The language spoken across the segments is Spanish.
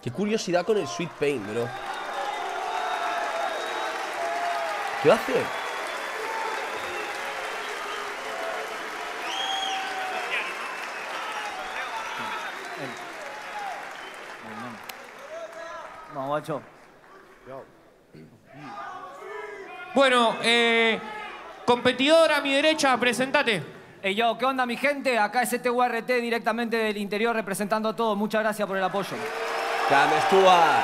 Qué curiosidad con el Sweet Pain, bro. ¿Qué hace? Vamos, guacho. Bueno, competidor a mi derecha, presentate. Hey, yo, ¿qué onda, mi gente? Acá es URT directamente del interior representando a todos. Muchas gracias por el apoyo. Cam Stuart.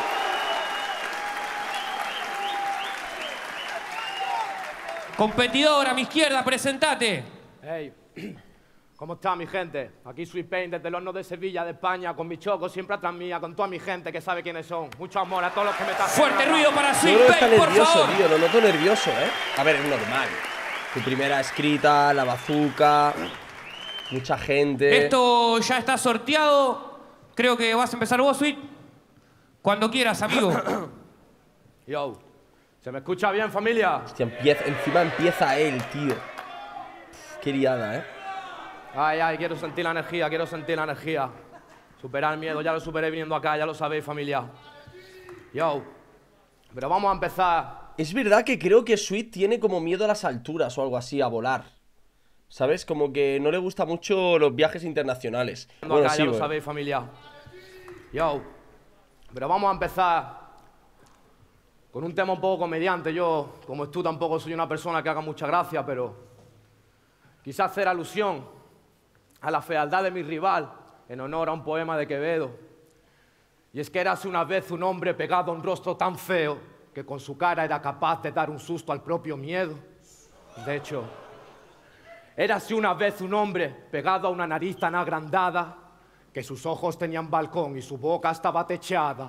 Competidor a mi izquierda, presentate. Hey, ¿cómo está mi gente? Aquí Sweet Pain desde el horno de Sevilla, de España, con mi choco siempre atrás mía, con toda mi gente que sabe quiénes son. Mucho amor a todos los que me están... Fuerte ruido para Yo Sweet creo que está Pain, por nervioso, favor. tío. Lo noto nervioso, ¿eh? A ver, es normal. Tu primera escrita, la bazooka, mucha gente. Esto ya está sorteado. Creo que vas a empezar vos, Sweet. Cuando quieras, amigo. Yo, ¿se me escucha bien, familia? Hostia, encima empieza él, tío. Qué liada, ¿eh? Ay, ay, quiero sentir la energía, quiero sentir la energía. Superar el miedo, ya lo superé viniendo acá, ya lo sabéis, familia. Yo, pero vamos a empezar. Es verdad que creo que Sweet tiene como miedo a las alturas o algo así, a volar. ¿Sabes? Como que no le gusta mucho los viajes internacionales. Bueno, Acá, sí, ya lo bueno. sabéis, familia. Yo, pero vamos a empezar con un tema un poco comediante. Yo, como tú, tampoco soy una persona que haga mucha gracia, pero quise hacer alusión a la fealdad de mi rival en honor a un poema de Quevedo. Y es que érase una vez un hombre pegado a un rostro tan feo que con su cara era capaz de dar un susto al propio miedo. De hecho, érase una vez un hombre pegado a una nariz tan agrandada que sus ojos tenían balcón y su boca estaba techada.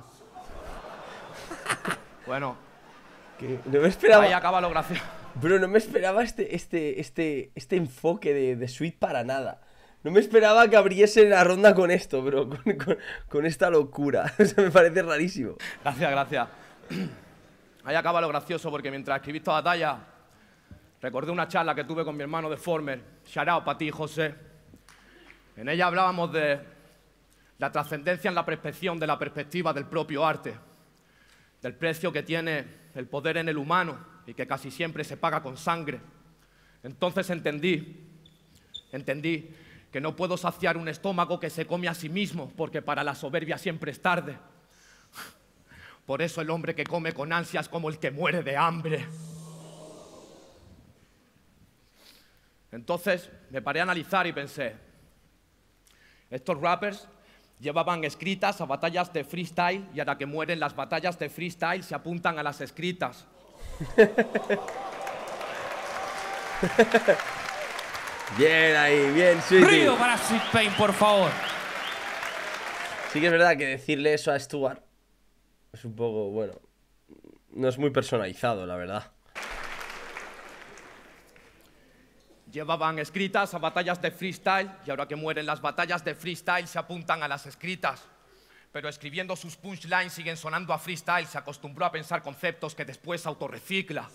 Bueno, No me esperaba. ahí acaba lo gracioso. Bro, no me esperaba este enfoque de Sweet para nada. No me esperaba que abriese la ronda con esto, bro. Con esta locura. O sea, me parece rarísimo. Gracias, gracias. Ahí acaba lo gracioso porque mientras escribí esta batalla recordé una charla que tuve con mi hermano de Former. Shout out para ti, José. En ella hablábamos de la trascendencia en la percepción de la perspectiva del propio arte, del precio que tiene el poder en el humano y que casi siempre se paga con sangre. Entonces entendí que no puedo saciar un estómago que se come a sí mismo, porque para la soberbia siempre es tarde. Por eso el hombre que come con ansias como el que muere de hambre. Entonces me paré a analizar y pensé, estos rappers llevaban escritas a batallas de freestyle y ahora que mueren las batallas de freestyle se apuntan a las escritas. Bien ahí, bien, Sweet. Ruido para Sweet Pain, por favor. Sí que es verdad que decirle eso a Stuart es un poco, bueno, no es muy personalizado, la verdad. Llevaban escritas a batallas de freestyle y ahora que mueren las batallas de freestyle se apuntan a las escritas. Pero escribiendo sus punchlines siguen sonando a freestyle, se acostumbró a pensar conceptos que después autorrecicla.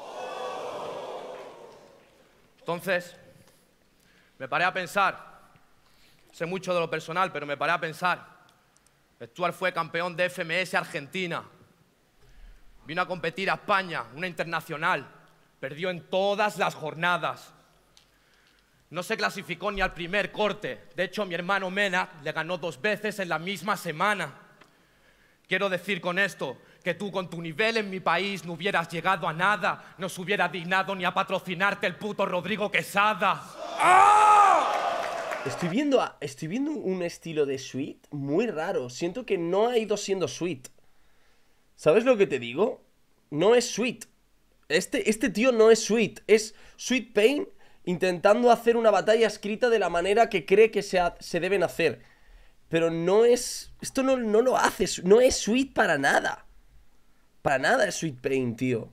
Entonces, me paré a pensar, sé mucho de lo personal, pero me paré a pensar. Stuart fue campeón de FMS Argentina. Vino a competir a España, una internacional. Perdió en todas las jornadas. No se clasificó ni al primer corte. De hecho, mi hermano Mena le ganó 2 veces en la misma semana. Quiero decir con esto que tú con tu nivel en mi país no hubieras llegado a nada. No se hubiera dignado ni a patrocinarte el puto Rodrigo Quesada. Estoy viendo un estilo de Sweet muy raro. Siento que no ha ido siendo Sweet. ¿Sabes lo que te digo? No es Sweet. Este tío no es Sweet. Es Sweet Pain intentando hacer una batalla escrita de la manera que cree que se deben hacer. Pero no es... Esto no lo hace. No es Sweet para nada. Para nada es Sweet Pain, tío.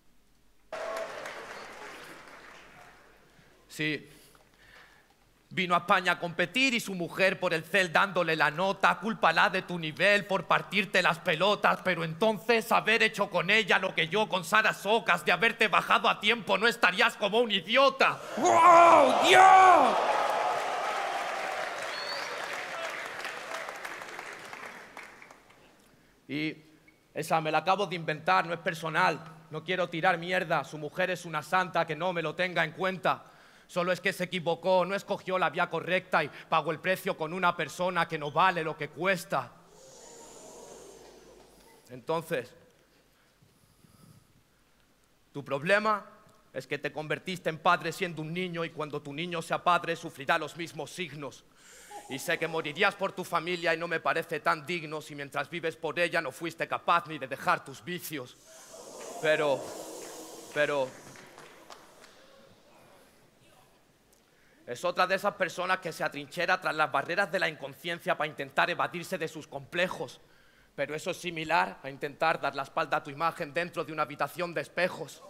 Sí. Vino a España a competir y su mujer por el cel dándole la nota. Cúlpala de tu nivel por partirte las pelotas. Pero entonces haber hecho con ella lo que yo con Sara Socas, de haberte bajado a tiempo, no estarías como un idiota. ¡Wow! ¡Dios! Y esa me la acabo de inventar, no es personal. No quiero tirar mierda, su mujer es una santa, que no me lo tenga en cuenta. Solo es que se equivocó, no escogió la vía correcta y pagó el precio con una persona que no vale lo que cuesta. Entonces, tu problema es que te convertiste en padre siendo un niño y cuando tu niño sea padre sufrirá los mismos signos. Y sé que morirías por tu familia y no me parece tan digno si mientras vives por ella no fuiste capaz ni de dejar tus vicios. Pero... es otra de esas personas que se atrinchera tras las barreras de la inconsciencia para intentar evadirse de sus complejos. Pero eso es similar a intentar dar la espalda a tu imagen dentro de una habitación de espejos.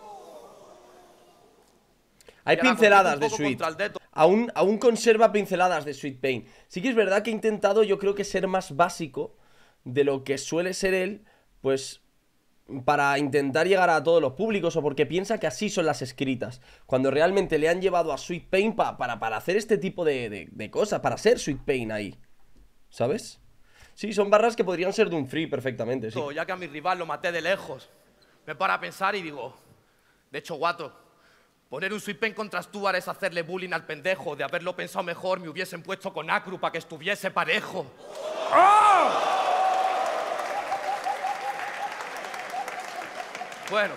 Hay Y ahora pinceladas un de poco Sweet. contra el dedo. Aún conserva pinceladas de Sweet Pain. Sí que es verdad que he intentado, yo creo que ser más básico de lo que suele ser él, pues para intentar llegar a todos los públicos o porque piensa que así son las escritas. Cuando realmente le han llevado a Sweet Pain para hacer este tipo de cosas, para ser Sweet Pain ahí. ¿Sabes? Sí, son barras que podrían ser de un free perfectamente, sí. Ya que a mi rival lo maté de lejos, me para a pensar y digo, de hecho, guato, poner un Sweet Pain contra Stuart es hacerle bullying al pendejo. De haberlo pensado mejor, me hubiesen puesto con Acru para que estuviese parejo. Bueno.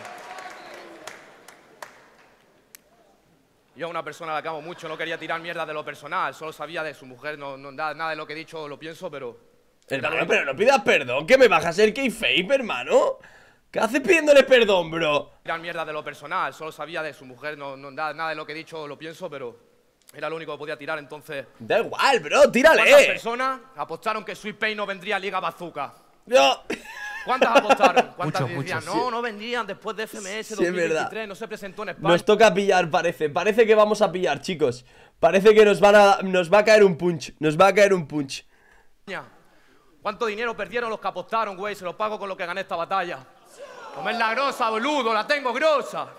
Yo a una persona a la que amo mucho no quería tirar mierda de lo personal, solo sabía de su mujer, nada de lo que he dicho lo pienso, pero... Hermano, pero no pidas perdón, que me bajas el kayfabe, hermano. ¿Qué haces pidiéndole perdón, bro? Tirar mierda de lo personal, solo sabía de su mujer, nada de lo que he dicho lo pienso, pero era lo único que podía tirar, entonces... Da igual, bro, tírale. ¿Cuántas personas apostaron que Sweet Pain no vendría a Liga Bazooka? No. ¿Cuántas apostaron? ¿Cuántas Muchos, decían? muchos. No vendrían después de FMS Sí, es 2023, verdad. no se presentó en España. Nos toca pillar, parece. Parece que vamos a pillar, chicos. Parece que nos va a caer un punch. Nos va a caer un punch. ¿Cuánto dinero perdieron los que apostaron, güey? Se lo pago con lo que gané esta batalla. Comer la grosa, boludo, la tengo grosa.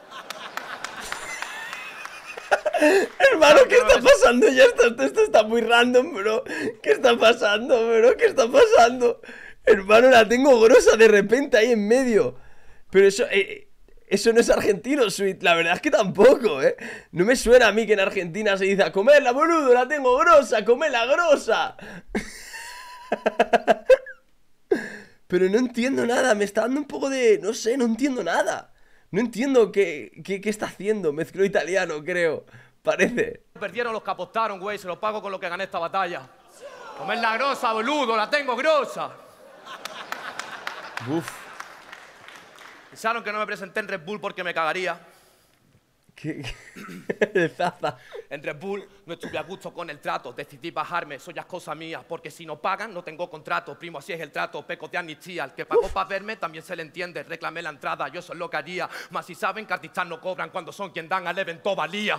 Hermano, ¿qué está pasando? Ya esto está muy random, bro. ¿Qué está pasando, bro? ¿Qué está pasando? Hermano, la tengo grosa de repente ahí en medio. Pero eso no es argentino, Sweet. La verdad es que tampoco, ¿eh? No me suena a mí que en Argentina se dice a comerla, boludo, la tengo grosa, comerla grosa. Pero no entiendo nada, me está dando un poco de... No sé, no entiendo nada. No entiendo qué está haciendo. Mezcló italiano, creo. Parece. Perdieron los que apostaron, güey, se lo pago con lo que gané esta batalla. Comer la grosa, boludo, la tengo grosa. Uf. Pensaron que no me presenté en Red Bull porque me cagaría. ¿Qué? Zaza. En Red Bull no estuve a gusto con el trato, decidí bajarme, eso ya es cosa mía, porque si no pagan no tengo contrato, primo, así es el trato, peco de amnistía, el que pagó para verme también se le entiende, reclamé la entrada, yo eso es lo que haría, más si saben que artistas no cobran cuando son quien dan al evento valía.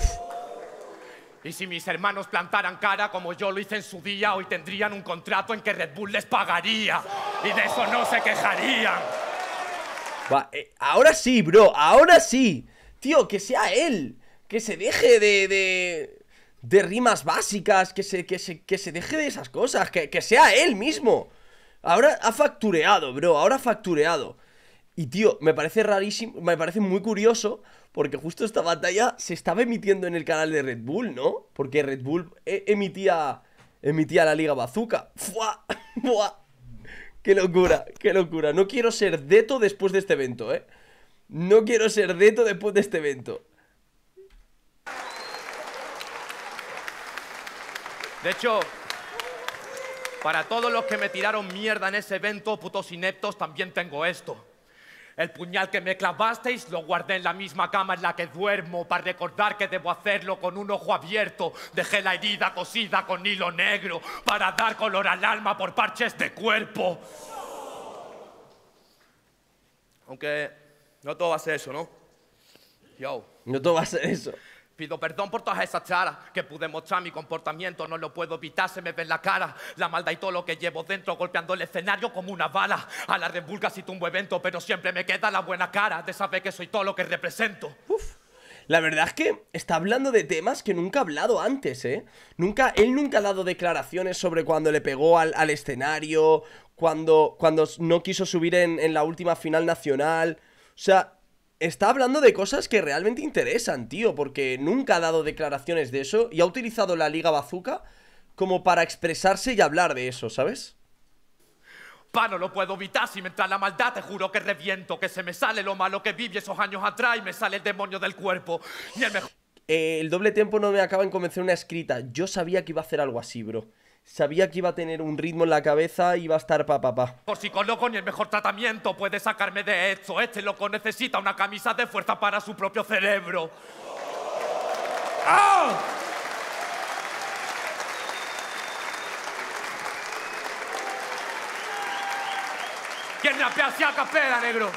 Y si mis hermanos plantaran cara como yo lo hice en su día, hoy tendrían un contrato en que Red Bull les pagaría, y de eso no se quejarían. Ahora sí, bro, ahora sí. Tío, que sea él. Que se deje de rimas básicas. Que se deje de esas cosas. Que sea él mismo. Ahora ha factureado, bro. Ahora ha factureado. Y tío, me parece rarísimo. Me parece muy curioso. Porque justo esta batalla se estaba emitiendo en el canal de Red Bull, ¿no? Porque Red Bull emitía la Liga Bazooka. ¡Fua! ¡Buah! ¡Qué locura! ¡Qué locura! No quiero ser Deto después de este evento, ¿eh? No quiero ser Deto después de este evento. De hecho, para todos los que me tiraron mierda en ese evento, putos ineptos, también tengo esto. El puñal que me clavasteis lo guardé en la misma cama en la que duermo para recordar que debo hacerlo con un ojo abierto. Dejé la herida cosida con hilo negro para dar color al alma por parches de cuerpo. Aunque no todo va a ser eso, ¿no? Yo. No todo va a ser eso. Pido perdón por todas esas charas que pude mostrar mi comportamiento, no lo puedo evitar, se me ve en la cara la maldad y todo lo que llevo dentro golpeando el escenario como una bala. A la Red Bull casi tumbo evento, pero siempre me queda la buena cara de saber que soy todo lo que represento. La verdad es que está hablando de temas que nunca ha hablado antes, ¿eh? Él nunca ha dado declaraciones sobre cuando le pegó al escenario, cuando no quiso subir en la última final nacional. O sea, está hablando de cosas que realmente interesan, tío, porque nunca ha dado declaraciones de eso y ha utilizado la Liga Bazooka como para expresarse y hablar de eso, ¿sabes? Pa, no lo puedo evitar, si me entra la maldad te juro que reviento, que se me sale lo malo que viví esos años atrás y me sale el demonio del cuerpo. Y el mejor... El doble tempo no me acaba en convencer una escrita. Yo sabía que iba a hacer algo así, bro. Sabía que iba a tener un ritmo en la cabeza y iba a estar pa. Por psicólogo ni el mejor tratamiento puede sacarme de esto. Este loco necesita una camisa de fuerza para su propio cerebro. ¡Ah! ¿Quién rapea así a capela, negro?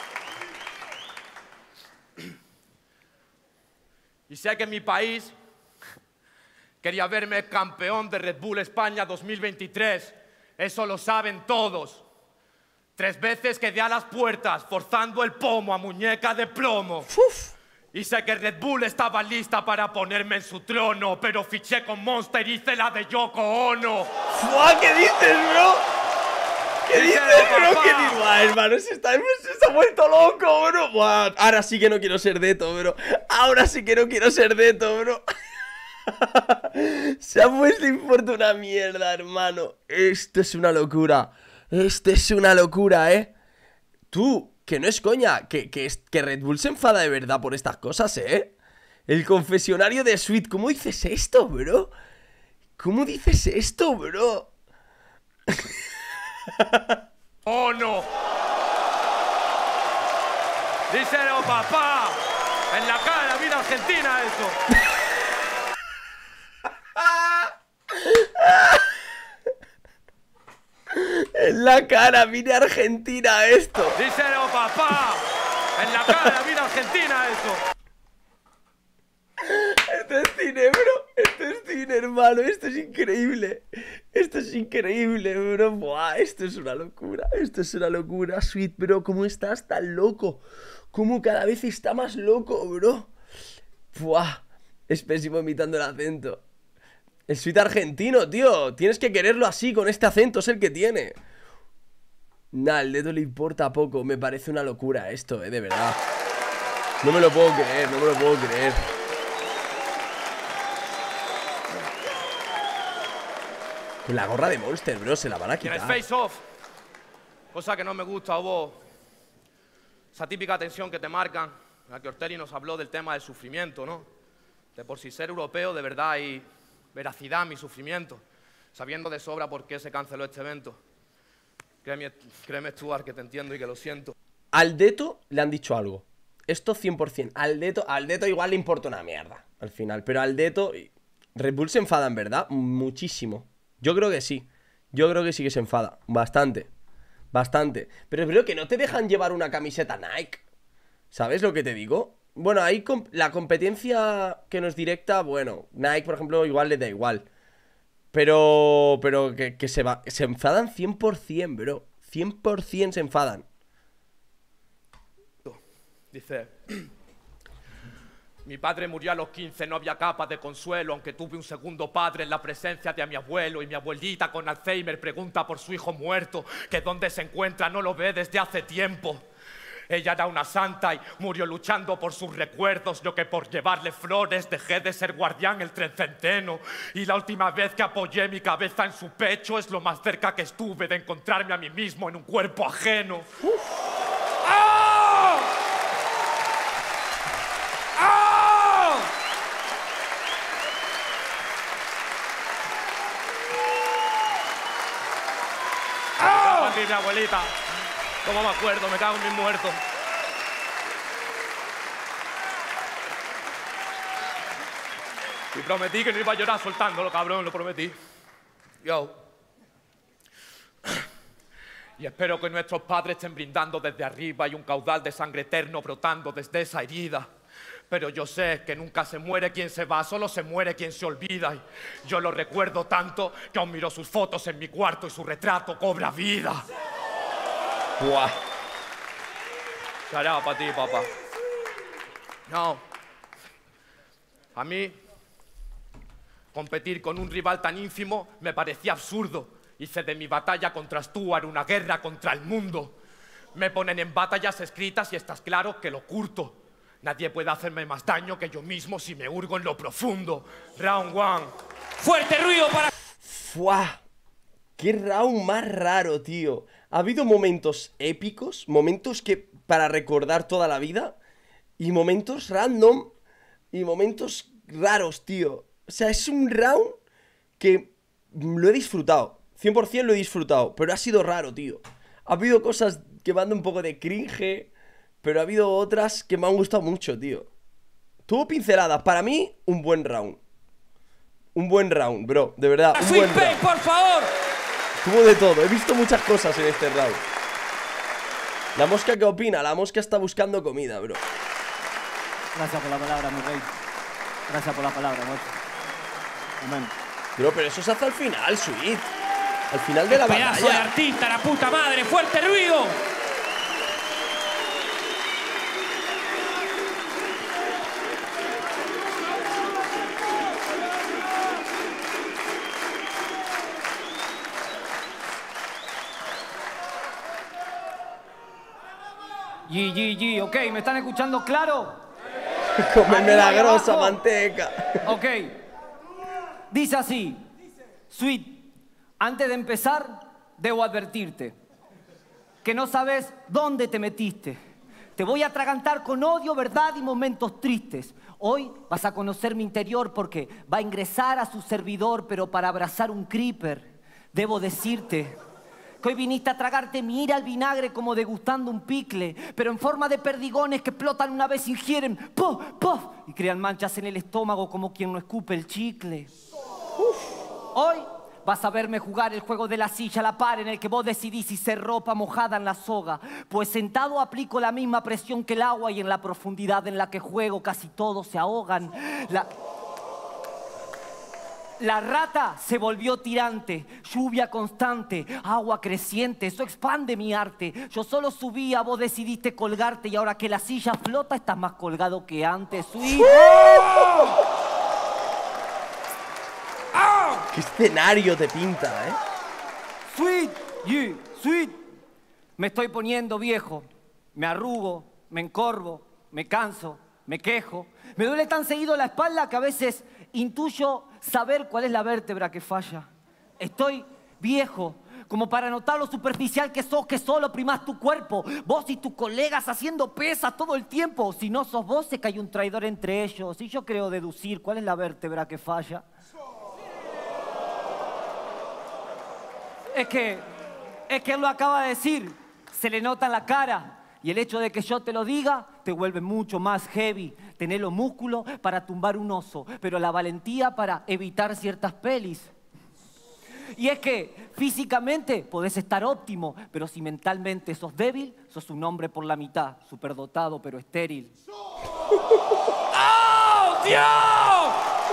Y sé que en mi país quería verme campeón de Red Bull España 2023. Eso lo saben todos. 3 veces quedé a las puertas forzando el pomo a muñeca de plomo. Uf. Y sé que Red Bull estaba lista para ponerme en su trono, pero fiché con Monster y hice la de Yoko Ono. ¡Fua! ¿Qué dices, bro? ¿Qué dices, bro? ¿Qué dices? Buah, hermano, se ha vuelto loco, bro. Buah, ahora sí que no quiero ser Deto, bro. Ahora sí que no quiero ser Deto, bro. Se ha puesto importa una mierda, hermano. Esto es una locura. Esto es una locura, ¿eh? Tú, que no es coña, que Red Bull se enfada de verdad por estas cosas, ¿eh? El confesionario de Sweet. ¿Cómo dices esto, bro? ¿Cómo dices esto, bro? ¡Oh, no! Díselo, papá. En la cara de la vida argentina, eso. En la cara, mire Argentina esto. Díselo, papá. En la cara de la vida argentina, eso. Esto es cine, bro. Esto es cine, hermano. Esto es increíble. Esto es increíble, bro. Buah, esto es una locura. Esto es una locura. Sweet, bro. ¿Cómo estás tan loco? ¿Cómo cada vez está más loco, bro? Buah. Es pésimo imitando el acento. El Sweet argentino, tío. Tienes que quererlo así, con este acento. Es el que tiene. Nah, al dedo le importa poco. Me parece una locura esto, de verdad. No me lo puedo creer, no me lo puedo creer. Con la gorra de Monster, bro, se la van a quitar. En el face-off, cosa que no me gusta, hubo esa típica tensión que te marcan, en la que Ortelli nos habló del tema del sufrimiento, ¿no? De por si ser europeo de verdad hay veracidad en mi sufrimiento, sabiendo de sobra por qué se canceló este evento. Créeme, Stuart, que te entiendo y que lo siento. Al Deto le han dicho algo. Esto 100%. Al Deto igual le importa una mierda al final, pero al Deto... Red Bull se enfada, en verdad, muchísimo. Yo creo que sí. Yo creo que sí que se enfada. Bastante. Bastante. Pero creo que no te dejan llevar una camiseta Nike. ¿Sabes lo que te digo? Bueno, ahí la competencia que nos directa, bueno, Nike, por ejemplo, igual le da igual. Pero que se enfadan 100%, bro. 100% se enfadan. Dice... Mi padre murió a los 15, no había capa de consuelo, aunque tuve un segundo padre en la presencia de mi abuelo, y mi abuelita con Alzheimer pregunta por su hijo muerto, que dónde se encuentra no lo ve desde hace tiempo. Ella era una santa y murió luchando por sus recuerdos, yo que por llevarle flores dejé de ser guardián el trecenteno, y la última vez que apoyé mi cabeza en su pecho es lo más cerca que estuve de encontrarme a mí mismo en un cuerpo ajeno. ¡Ah! Mi abuelita, cómo me acuerdo, me cago en mis muertos. Y prometí que no iba a llorar soltándolo, cabrón, lo prometí. Yo. Y espero que nuestros padres estén brindando desde arriba y un caudal de sangre eterno brotando desde esa herida. Pero yo sé que nunca se muere quien se va, solo se muere quien se olvida. Y yo lo recuerdo tanto que aún miro sus fotos en mi cuarto y su retrato cobra vida. Buah. Charao para ti, papá. No, A mí, competir con un rival tan ínfimo me parecía absurdo. Hice de mi batalla contra Stuart una guerra contra el mundo. Me ponen en batallas escritas y estás claro que lo curto. Nadie puede hacerme más daño que yo mismo si me hurgo en lo profundo. Round 1. Fuerte ruido para... ¡Fua! ¡Qué round más raro, tío! Ha habido momentos épicos, momentos que para recordar toda la vida, y momentos random, y momentos raros, tío. O sea, es un round que lo he disfrutado. 100% lo he disfrutado, pero ha sido raro, tío. Ha habido cosas que me han dado un poco de cringe, pero ha habido otras que me han gustado mucho, tío. Tuvo pinceladas. Para mí, un buen round. Un buen round, bro. De verdad, un buen round. por favor. Tuvo de todo. He visto muchas cosas en este round. ¿La mosca qué opina? La mosca está buscando comida, bro. Gracias por la palabra, mi rey. Gracias por la palabra, macho. Amén. Bro, pero eso se hace al final, Sweet. Al final de la Pedazo de batalla. artista, la puta madre. Fuerte ruido. G, ok, ¿me están escuchando claro? Comerme la Arriba y grosa abajo. manteca. Ok. Dice así. Sweet, antes de empezar, debo advertirte que no sabes dónde te metiste. Te voy a atragantar con odio, verdad y momentos tristes. Hoy vas a conocer mi interior porque va a ingresar a su servidor, pero para abrazar un creeper. Debo decirte que hoy viniste a tragarte mi ira al vinagre como degustando un picle, pero en forma de perdigones que explotan una vez, ingieren, ¡puff, puff! Y crean manchas en el estómago como quien no escupe el chicle. Hoy vas a verme jugar el juego de la silla a la par en el que vos decidís si ser ropa mojada en la soga, pues sentado aplico la misma presión que el agua y en la profundidad en la que juego casi todos se ahogan. La rata se volvió tirante, lluvia constante, agua creciente, eso expande mi arte. Yo solo subía, vos decidiste colgarte y ahora que la silla flota estás más colgado que antes. Sweet. Qué escenario te pinta, ¿eh? Sweet, yeah, sweet. Me estoy poniendo viejo, me arrugo, me encorvo, me canso, me quejo. Me duele tan seguido la espalda que a veces intuyo saber cuál es la vértebra que falla. Estoy viejo, como para notar lo superficial que sos, que solo primás tu cuerpo. Vos y tus colegas haciendo pesas todo el tiempo. Si no sos vos, es que hay un traidor entre ellos. Y yo creo deducir cuál es la vértebra que falla. Es que él lo acaba de decir, se le nota en la cara. Y el hecho de que yo te lo diga te vuelve mucho más heavy. Tener los músculos para tumbar un oso, pero la valentía para evitar ciertas pelis. Y es que físicamente podés estar óptimo, pero si mentalmente sos débil, sos un hombre por la mitad, superdotado pero estéril. ¡Oh, Dios!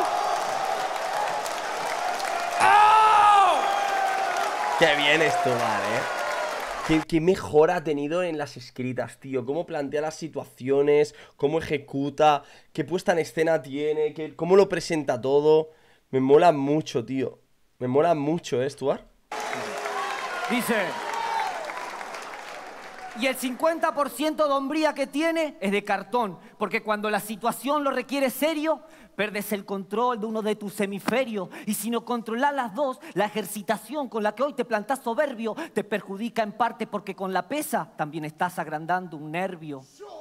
¡Oh! Qué bien esto, ¿eh? ¿Qué mejora ha tenido en las escritas, tío? Cómo plantea las situaciones, cómo ejecuta, qué puesta en escena tiene, cómo lo presenta todo. Me mola mucho, tío. Me mola mucho, ¿eh, Stuart? Dice, y el 50% de hombría que tiene es de cartón, porque cuando la situación lo requiere serio, perdes el control de uno de tus hemisferios. Y si no controlas las dos, la ejercitación con la que hoy te plantás soberbio te perjudica en parte porque con la pesa también estás agrandando un nervio.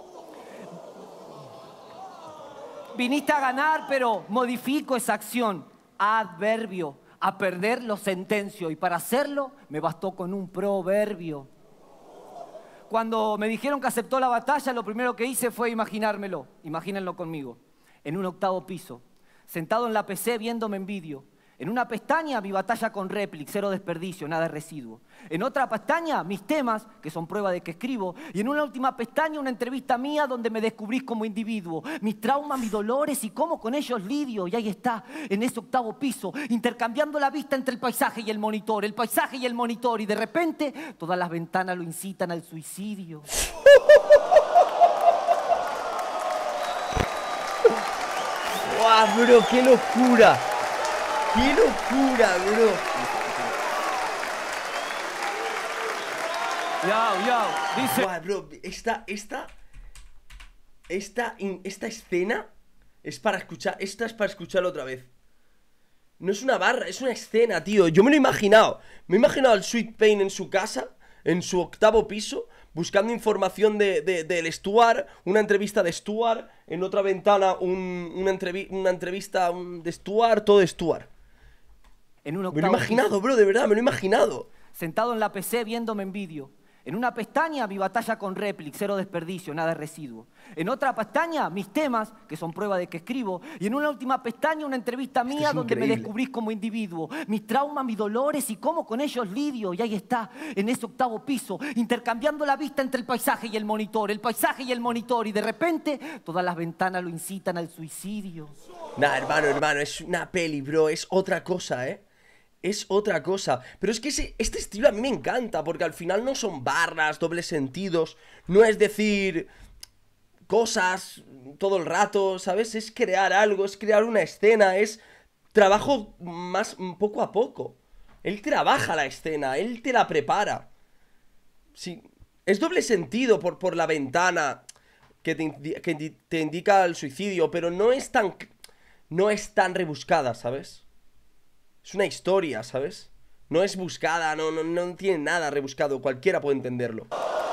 Viniste a ganar, pero modifico esa acción. Adverbio. A perder lo sentencio. Y para hacerlo me bastó con un proverbio. Cuando me dijeron que aceptó la batalla, lo primero que hice fue imaginármelo. Imagínenlo conmigo. En un 8º piso, sentado en la PC viéndome en vídeo. En una pestaña, mi batalla con Replic, 0 desperdicio, nada de residuo. En otra pestaña, mis temas, que son prueba de que escribo. Y en una última pestaña, una entrevista mía donde me descubrís como individuo. Mis traumas, mis dolores y cómo con ellos lidio. Y ahí está, en ese 8º piso, intercambiando la vista entre el paisaje y el monitor. El paisaje y el monitor. Y de repente, todas las ventanas lo incitan al suicidio. ¡Buah, bro! ¡Qué locura! ¡Qué locura, bro! Dice. Buah, bro, esta escena es para escuchar. Esta es para escucharla otra vez. No es una barra, es una escena, tío. Yo me lo he imaginado. Me he imaginado al Sweet Pain en su casa, en su 8º piso, buscando información del Stuart, una entrevista de Stuart, en otra ventana una entrevista de Stuart, todo de Stuart. En un Me lo he octavo imaginado, piso, bro, de verdad, me lo he imaginado. sentado en la PC viéndome en vídeo. En una pestaña, mi batalla con Replic, 0 desperdicio, nada de residuo. En otra pestaña, mis temas, que son prueba de que escribo. Y en una última pestaña, una entrevista mía es donde me increíble. descubrís como individuo. Mis traumas, mis dolores y cómo con ellos lidio. Y ahí está, en ese 8º piso, intercambiando la vista entre el paisaje y el monitor. El paisaje y el monitor. Y de repente, todas las ventanas lo incitan al suicidio. Nah, hermano, es una peli, bro, es otra cosa, ¿eh? Es otra cosa. Pero es que este estilo a mí me encanta, porque al final no son barras, dobles sentidos, no es decir cosas todo el rato, ¿sabes? Es crear algo, es crear una escena, es trabajo más poco a poco. Él trabaja la escena, él te la prepara. Sí, es doble sentido por la ventana que te indica el suicidio, pero no es tan rebuscada, ¿sabes? Es una historia, ¿sabes? No es buscada, no tiene nada rebuscado. Cualquiera puede entenderlo.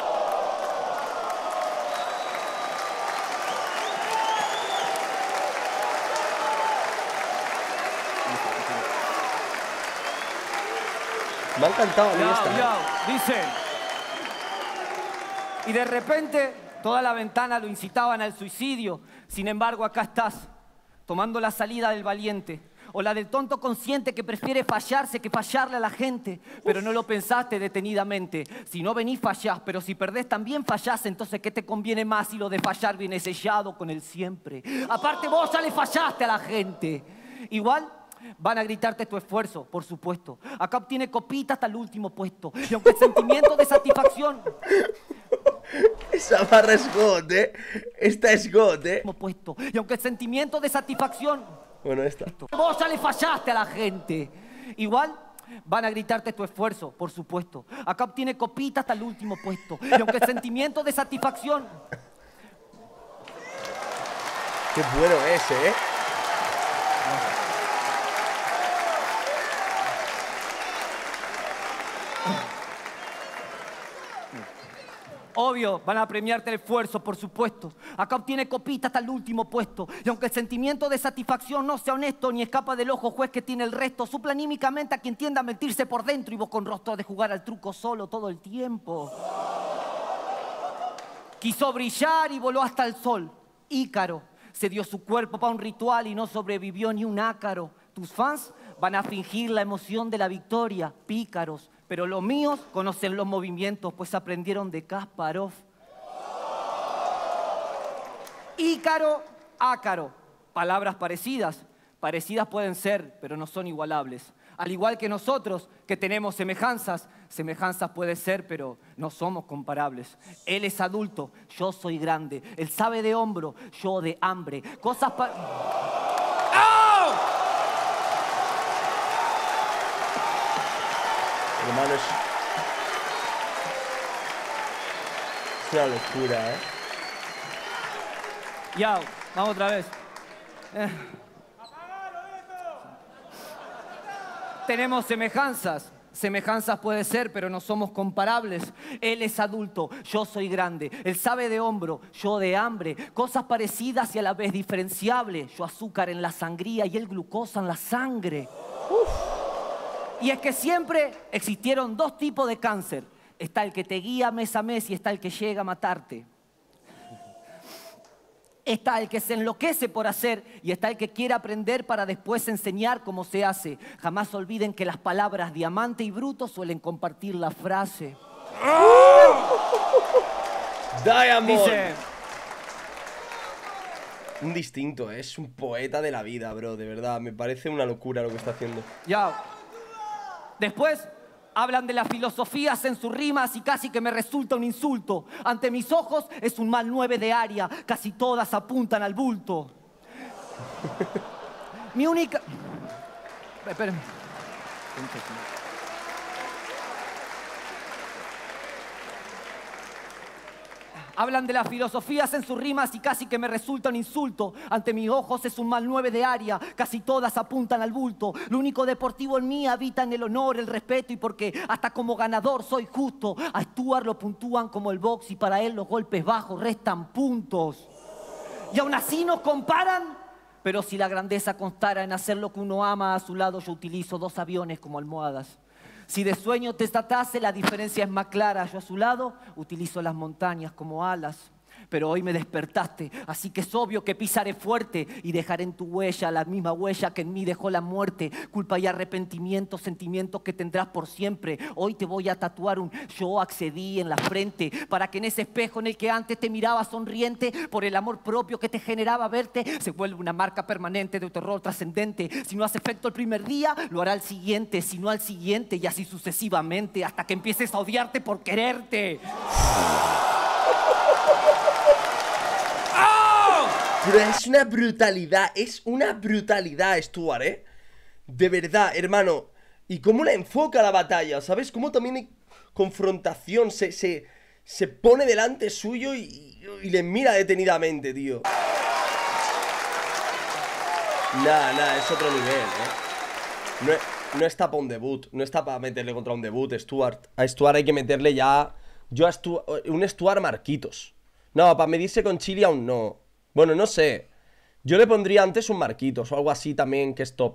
Me ha encantado a mí esta. Dice. Y de repente, toda la ventana lo incitaban al suicidio. Sin embargo, acá estás, tomando la salida del valiente. O la del tonto consciente que prefiere fallarse que fallarle a la gente. Pero no lo pensaste detenidamente. Si no venís, fallás. Pero si perdés, también fallás. Entonces, ¿qué te conviene más si lo de fallar viene sellado con el siempre? Aparte, vos ya le fallaste a la gente. Igual van a gritarte tu esfuerzo, por supuesto. Acá obtiene copita hasta el último puesto. Y aunque el sentimiento de satisfacción... Esa barra es God, ¿eh? Esta es God, ¿eh? Puesto. Y aunque el sentimiento de satisfacción... Bueno, esta. Vos ya le fallaste a la gente. Igual van a gritarte tu esfuerzo, por supuesto. Acá obtiene copita hasta el último puesto. Y aunque el sentimiento de satisfacción... Qué bueno es, ¿eh? Obvio, van a premiarte el esfuerzo, por supuesto. Acá obtiene copita hasta el último puesto. Y aunque el sentimiento de satisfacción no sea honesto ni escapa del ojo juez que tiene el resto, supla anímicamente a quien tienda a mentirse por dentro y vos con rostro de jugar al truco solo todo el tiempo. Quiso brillar y voló hasta el sol. Ícaro se dio su cuerpo para un ritual y no sobrevivió ni un ácaro. Tus fans van a fingir la emoción de la victoria, pícaros. Pero los míos conocen los movimientos, pues aprendieron de Kasparov. Ícaro, ácaro. Palabras parecidas. Parecidas pueden ser, pero no son igualables. Al igual que nosotros, que tenemos semejanzas. Semejanzas puede ser, pero no somos comparables. Él es adulto, yo soy grande. Él sabe de hombro, yo de hambre. Cosas Hermano, es una locura, ¿eh? Ya, vamos otra vez. Tenemos semejanzas. Semejanzas puede ser, pero no somos comparables. Él es adulto, yo soy grande. Él sabe de hombro, yo de hambre. Cosas parecidas y a la vez diferenciables. Yo azúcar en la sangría y él glucosa en la sangre. Y es que siempre existieron dos tipos de cáncer. Está el que te guía mes a mes y está el que llega a matarte. Está el que se enloquece por hacer y está el que quiere aprender para después enseñar cómo se hace. Jamás olviden que las palabras diamante y bruto suelen compartir la frase. Diamond. Dice... Un distinto, ¿eh? Es un poeta de la vida, bro, de verdad. Me parece una locura lo que está haciendo. Ya. Después hablan de las filosofías en sus rimas y casi que me resulta un insulto. Ante mis ojos es un mal 9 de área, casi todas apuntan al bulto. Mi única... Esperen. Hablan de las filosofías en sus rimas y casi que me resulta un insulto. Ante mis ojos es un mal 9 de área, casi todas apuntan al bulto. Lo único deportivo en mí habita en el honor, el respeto y porque hasta como ganador soy justo. A Stuart lo puntúan como el box y para él los golpes bajos restan puntos. Y aún así nos comparan. Pero si la grandeza constara en hacer lo que uno ama, a su lado yo utilizo 2 aviones como almohadas. Si de sueño te tratase, la diferencia es más clara. Yo a su lado utilizo las montañas como alas. Pero hoy me despertaste, así que es obvio que pisaré fuerte y dejaré en tu huella la misma huella que en mí dejó la muerte. Culpa y arrepentimiento, sentimientos que tendrás por siempre. Hoy te voy a tatuar un yo accedí en la frente, para que en ese espejo en el que antes te miraba sonriente, por el amor propio que te generaba verte, se vuelve una marca permanente de terror trascendente. Si no hace efecto el primer día, lo hará el siguiente, si no al siguiente, y así sucesivamente, hasta que empieces a odiarte por quererte. Pero es una brutalidad, Stuart, ¿eh? De verdad, hermano. Y cómo la enfoca la batalla, ¿sabes? Cómo también hay confrontación, se pone delante suyo y le mira detenidamente, tío. Nah, es otro nivel, ¿eh? No está para un debut, no está para meterle contra un debut, Stuart. A Stuart hay que meterle ya... un Stuart Marquitos. No, para medirse con Chile aún no. Bueno, no sé. Yo le pondría antes un Marquitos o algo así también que es top.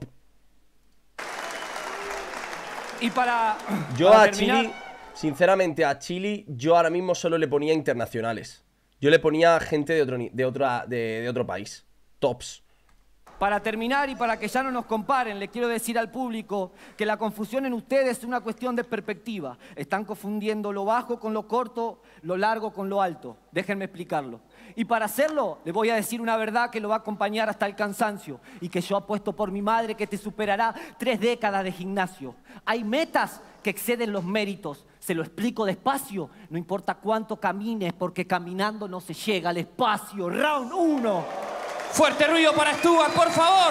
Y para terminar... Chile, sinceramente, a Chile yo ahora mismo solo le ponía internacionales. Yo le ponía gente de otro país. Tops. Para terminar y para que ya no nos comparen, le quiero decir al público que la confusión en ustedes es una cuestión de perspectiva. Están confundiendo lo bajo con lo corto, lo largo con lo alto. Déjenme explicarlo. Y para hacerlo, les voy a decir una verdad que lo va a acompañar hasta el cansancio y que yo apuesto por mi madre que te superará 3 décadas de gimnasio. Hay metas que exceden los méritos. Se lo explico despacio, no importa cuánto camines, porque caminando no se llega al espacio. Round 1. Fuerte ruido para Stuart, por favor.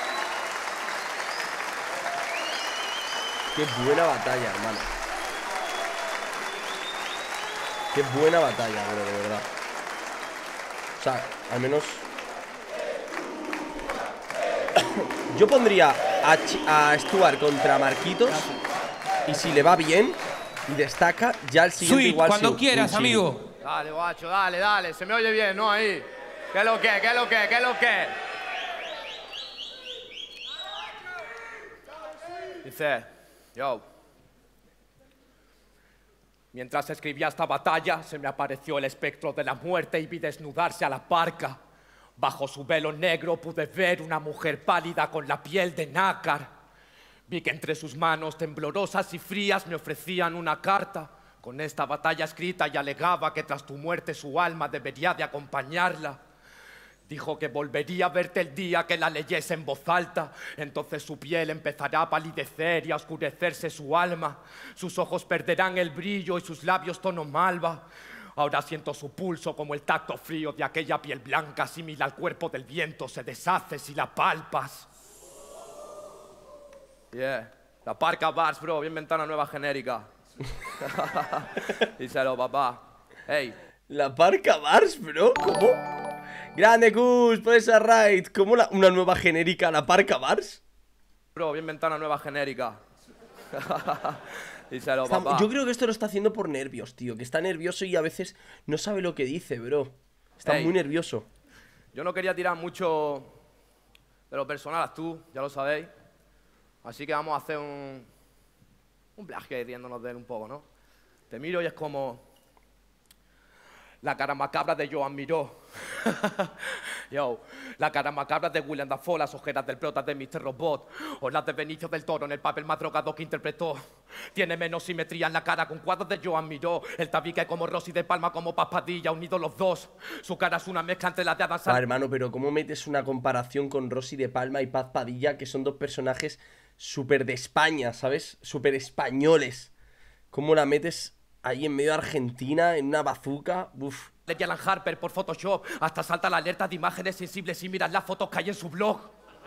Qué buena batalla, hermano. Qué buena batalla, bro, de verdad. O sea, al menos... Yo pondría a Stuart contra Marquitos. Y si le va bien y destaca, ya el siguiente Sweet, igual cuando quieras, amigo. Dale, guacho, dale. Se me oye bien, ¿no? Ahí. ¿Qué es lo que? Dice, yo. Mientras escribía esta batalla, se me apareció el espectro de la muerte y vi desnudarse a la parca. Bajo su velo negro pude ver una mujer pálida con la piel de nácar. Vi que entre sus manos temblorosas y frías me ofrecían una carta con esta batalla escrita y alegaba que tras tu muerte su alma debería de acompañarla. Dijo que volvería a verte el día que la leyese en voz alta. Entonces su piel empezará a palidecer y a oscurecerse su alma. Sus ojos perderán el brillo y sus labios tono malva. Ahora siento su pulso como el tacto frío de aquella piel blanca. Similar al cuerpo del viento, se deshace si la palpas. Yeah. La Parca Bars, bro. Bien ventana nueva genérica. Díselo, papá. Hey. La Parca Bars, bro. ¿Cómo? Grande Gus, por esa raid. ¿Cómo una nueva genérica, la Parca Bars? Bro, bien ventana nueva genérica. Díselo, papá. Yo creo que esto lo está haciendo por nervios, tío. Que está nervioso y a veces no sabe lo que dice, bro. Está muy nervioso. Yo no quería tirar mucho de lo personal, tú, ya lo sabéis. Así que vamos a hacer un plagio ahí riéndonos de él un poco, ¿no? Te miro y es como... La cara macabra de Joan Miró. Yo, la cara macabra de William Dafoe, las ojeras del prota de Mr. Robot, o las de Benicio del Toro en el papel más drogado que interpretó. Tiene menos simetría en la cara con cuadros de Joan Miró. El tabique como Rosy de Palma, como Paspadilla, unidos los dos. Su cara es una mezcla entre la de Adam Sandler. Hermano, pero ¿cómo metes una comparación con Rosy de Palma y Paz Padilla, que son dos personajes súper de España, ¿sabes? Súper españoles. ¿Cómo la metes ahí en medio de Argentina, en una bazuca? Uf. de Alan Harper por Photoshop. Hasta salta la alerta de imágenes sensibles y miras las fotos que hay en su blog.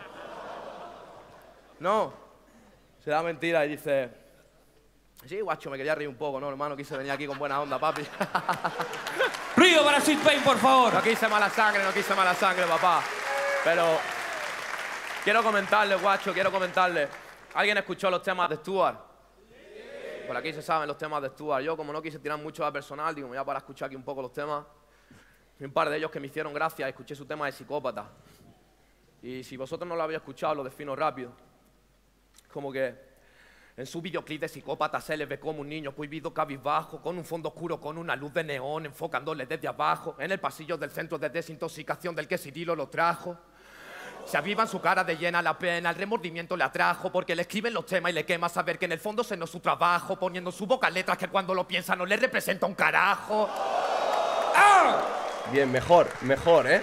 No, se da mentira y dice... Sí, guacho, me quería reír un poco, ¿no, hermano? Quise venir aquí con buena onda, papi. Ruido para Sweet Pain, por favor. No quise mala sangre, papá. Pero quiero comentarle, guacho, ¿Alguien escuchó los temas de Stuart? Por aquí se saben los temas de Stuart. Yo, como no quise tirar mucho a personal, digo, me voy a para escuchar aquí un poco los temas. Y un par de ellos que me hicieron gracia, escuché su tema de Psicópata. Y si vosotros no lo habéis escuchado, lo defino rápido. Como que en su videoclip de Psicópata se le ve como un niño prohibido cabizbajo, con un fondo oscuro, con una luz de neón, enfocándole desde abajo, en el pasillo del centro de desintoxicación del que Cirilo lo trajo. Se aviva en su cara de llena la pena, el remordimiento le atrajo, porque le escriben los temas y le quema saber que en el fondo ese no es su trabajo, poniendo en su boca letras que cuando lo piensa no le representa un carajo. ¡Ah! Bien, mejor, ¿eh?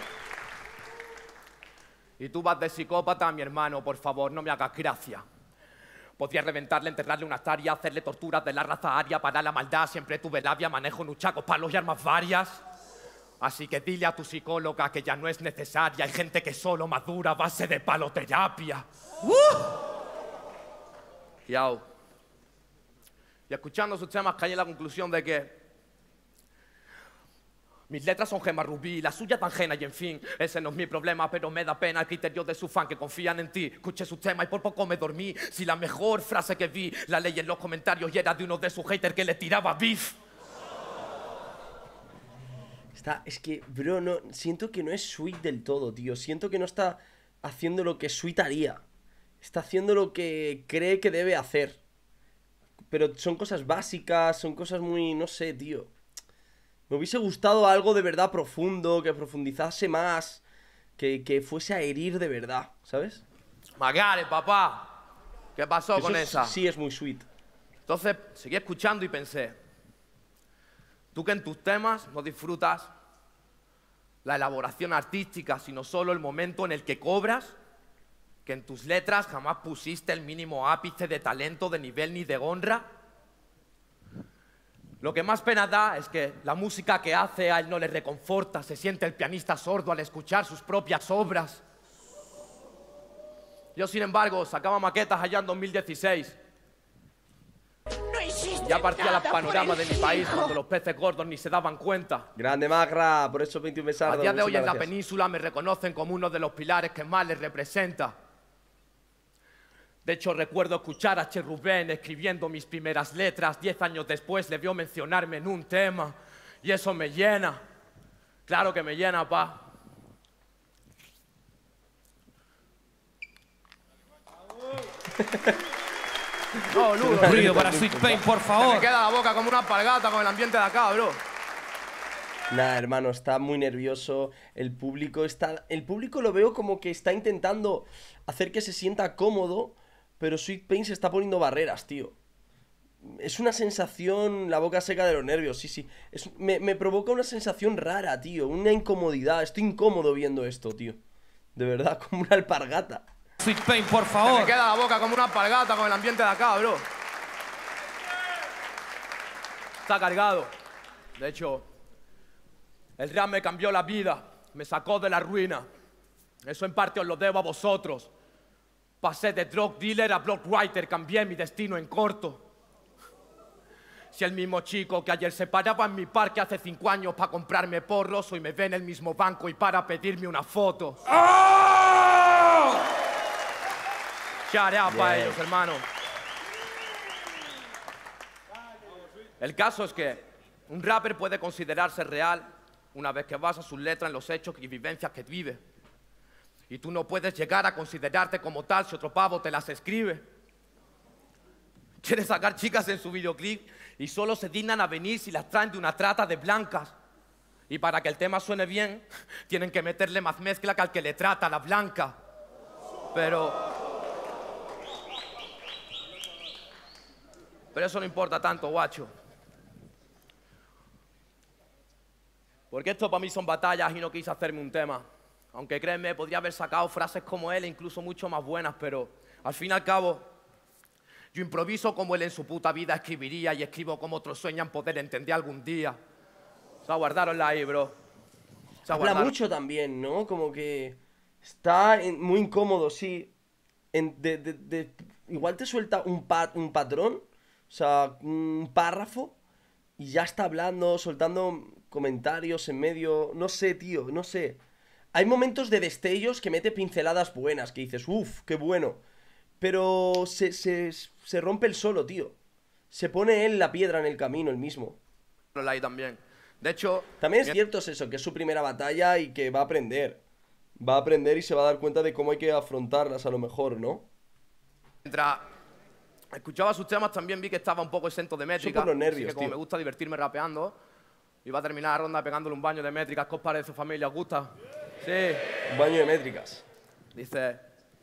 Y tú vas de Psicópata, mi hermano, por favor, no me hagas gracia. Podría reventarle, enterrarle una hectárea, hacerle torturas de la raza aria para la maldad. Siempre tuve labia, manejo nuchacos, palos y armas varias. Así que dile a tu psicóloga que ya no es necesaria. Hay gente que solo madura a base de paloterapia. Yao. Y escuchando sus temas caí en la conclusión de que mis letras son gemas rubí, la suya tan ajena y en fin, ese no es mi problema, pero me da pena el criterio de sus fans que confían en ti. Escuché sus temas y por poco me dormí. Si la mejor frase que vi la leí en los comentarios y era de uno de sus haters que le tiraba beef. Es que, bro, no, siento que no es Sweet del todo, tío. Siento que no está haciendo lo que Sweet haría. Está haciendo lo que cree que debe hacer. Pero son cosas básicas, son cosas muy, no sé, tío. Me hubiese gustado algo de verdad profundo, que profundizase más, que fuese a herir de verdad, ¿sabes? Magare, papá. ¿Qué pasó con esa? Sí es muy Sweet. Entonces, seguí escuchando y pensé, tú que en tus temas no disfrutas la elaboración artística, sino solo el momento en el que cobras, que en tus letras jamás pusiste el mínimo ápice de talento, de nivel ni de honra. Lo que más pena da es que la música que hace a él no le reconforta, se siente el pianista sordo al escuchar sus propias obras. Yo, sin embargo, sacaba maquetas allá en 2016. Ya partía las panoramas de mi país cuando los peces gordos ni se daban cuenta. Grande Magra, por eso 21 mesardos. A día de hoy en la península me reconocen como uno de los pilares que más les representa. De hecho, recuerdo escuchar a Che Rubén escribiendo mis primeras letras. 10 años después le vio mencionarme en un tema. Y eso me llena. Claro que me llena, pa. No, boludo. Ruido para Sweet Pain, por favor. Me queda la boca como una alpargata con el ambiente de acá, bro. Nah, hermano, está muy nervioso. El público lo veo como que está intentando hacer que se sienta cómodo, pero Sweet Pain se está poniendo barreras, tío. Es una sensación, la boca seca de los nervios, sí. Me provoca una sensación rara, tío. Una incomodidad. Estoy incómodo viendo esto, tío. De verdad, como una alpargata. Sweet Pain, por favor. Me queda la boca como una alpargata con el ambiente de acá, bro. Está cargado. De hecho, el rap me cambió la vida. Me sacó de la ruina. Eso en parte os lo debo a vosotros. Pasé de drug dealer a blog writer. Cambié mi destino en corto. Si el mismo chico que ayer se paraba en mi parque hace 5 años para comprarme porros, hoy me ve en el mismo banco y para pedirme una foto. ¡Oh! Shout out para ellos, hermano. El caso es que un rapper puede considerarse real una vez que basa sus letras en los hechos y vivencias que vive. Y tú no puedes llegar a considerarte como tal si otro pavo te las escribe. Quiere sacar chicas en su videoclip y solo se dignan a venir si las traen de una trata de blancas. Y para que el tema suene bien, tienen que meterle más mezcla que al que le trata a la blanca. Pero eso no importa tanto, guacho. Porque esto para mí son batallas y no quise hacerme un tema. Aunque créeme, podría haber sacado frases como él e incluso mucho más buenas, pero al fin y al cabo, yo improviso como él en su puta vida escribiría y escribo como otros sueñan poder entender algún día. O sea, guardárosla ahí, bro. O sea, Habla mucho también, ¿no? Como que está muy incómodo, sí. Igual te suelta un patrón, o sea, un párrafo, y ya está hablando, soltando comentarios en medio. No sé, tío, no sé. Hay momentos de destellos que mete pinceladas buenas, que dices, uff, qué bueno. Pero se rompe el solo, tío. Se pone él la piedra en el camino, el mismo. Ahí también. De hecho... También es cierto eso, que es su primera batalla y que va a aprender. Va a aprender y se va a dar cuenta de cómo hay que afrontarlas a lo mejor, ¿no? Mientras escuchaba sus temas también vi que estaba un poco exento de métrica. Son por los nervios, así que como tío. me gusta divertirme rapeando, iba a terminar la ronda pegándole un baño de métricas. ¿Qué os parece, familia? ¿Os gusta? Sí. Un baño de métricas. Dice...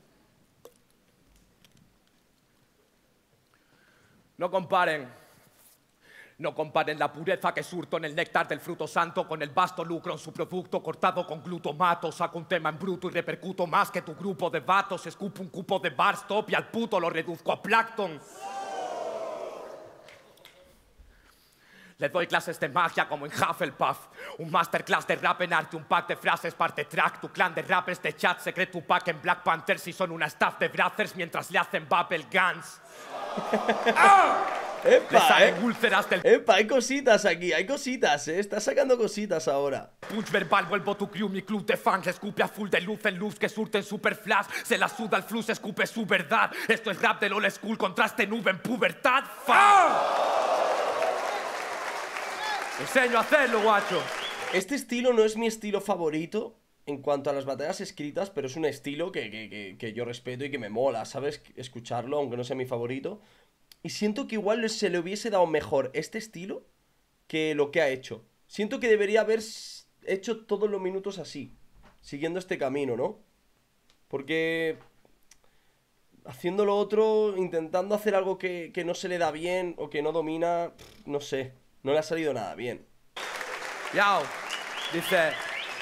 No comparen la pureza que surto en el néctar del fruto santo con el vasto lucro en su producto cortado con glutomato. Saco un tema en bruto y repercuto más que tu grupo de vatos. Escupo un cupo de barstop y al puto lo reduzco a plancton. Le doy clases de magia como en Hufflepuff. Un masterclass de rap en arte, un pack de frases, parte track. Tu clan de rappers de chat secreto, un pack en Black Panther si son una staff de brothers mientras le hacen Bubble Guns. Le ¡Epa, salen úlceras del ¡Epa! Hay cositas aquí, hay cositas, Estás sacando cositas ahora. punch verbal, vuelvo tu crew, mi club de fans. Escupe a full de luz en luz que surten super flash. Se la suda el flux, escupe su verdad. Esto es rap del old school, contraste nube en pubertad. Enseño a hacerlo, guacho. Este estilo no es mi estilo favorito en cuanto a las batallas escritas, pero es un estilo que yo respeto y que me mola, ¿sabes? Escucharlo, aunque no sea mi favorito. Y siento que igual se le hubiese dado mejor este estilo que lo que ha hecho. Siento que debería haber hecho todos los minutos así, siguiendo este camino, ¿no? Porque haciendo lo otro, intentando hacer algo que no se le da bien o que no domina, no sé, no le ha salido nada bien. Yao, dice...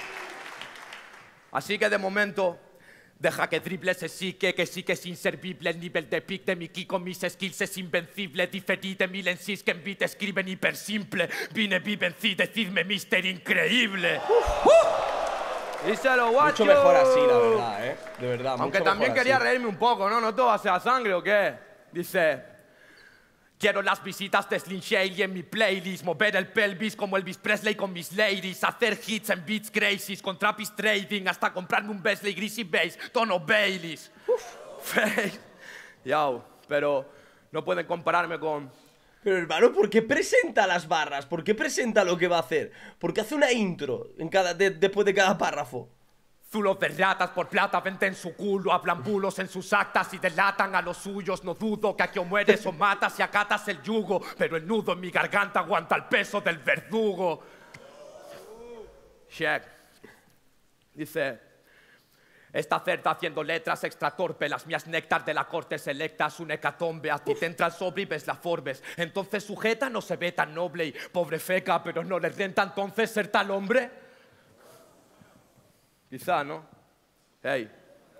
Así que de momento, deja que drible ese sí que sí que es inservible. El nivel de pick de mi ki con mis skills es invencible. Diferí de mil en sis que en beat escriben hiper simple. Vine, vivencí, decidme mister increíble. Díselo, guacho. Mucho mejor así, la verdad, de verdad. Aunque mucho también mejor quería así. reírme un poco, ¿no? ¿No todo sea sangre o qué? Dice... Quiero las visitas de Slim Shady en mi playlist. Mover el pelvis como Elvis Presley con mis ladies. Hacer hits en beats crazies con trapis trading. Hasta comprarme un Besley Greasy Bass, tono Baileys. Fake. Yao, pero no pueden compararme con... Pero hermano, ¿por qué presenta las barras? ¿Por qué presenta lo que va a hacer? ¿Por qué hace una intro después de cada párrafo? Zulos de ratas por plata venden su culo, hablan bulos en sus actas y delatan a los suyos. No dudo que aquí o mueres o matas y acatas el yugo, pero el nudo en mi garganta aguanta el peso del verdugo. Check. Dice... Esta cerda haciendo letras extra torpe, las mías néctar de la corte selectas, un hecatombe, a ti te entra el sobre y ves la Forbes. Entonces sujeta no se ve tan noble y pobre feca, pero no le renta entonces ser tal hombre. Quizá, ¿no? Hey.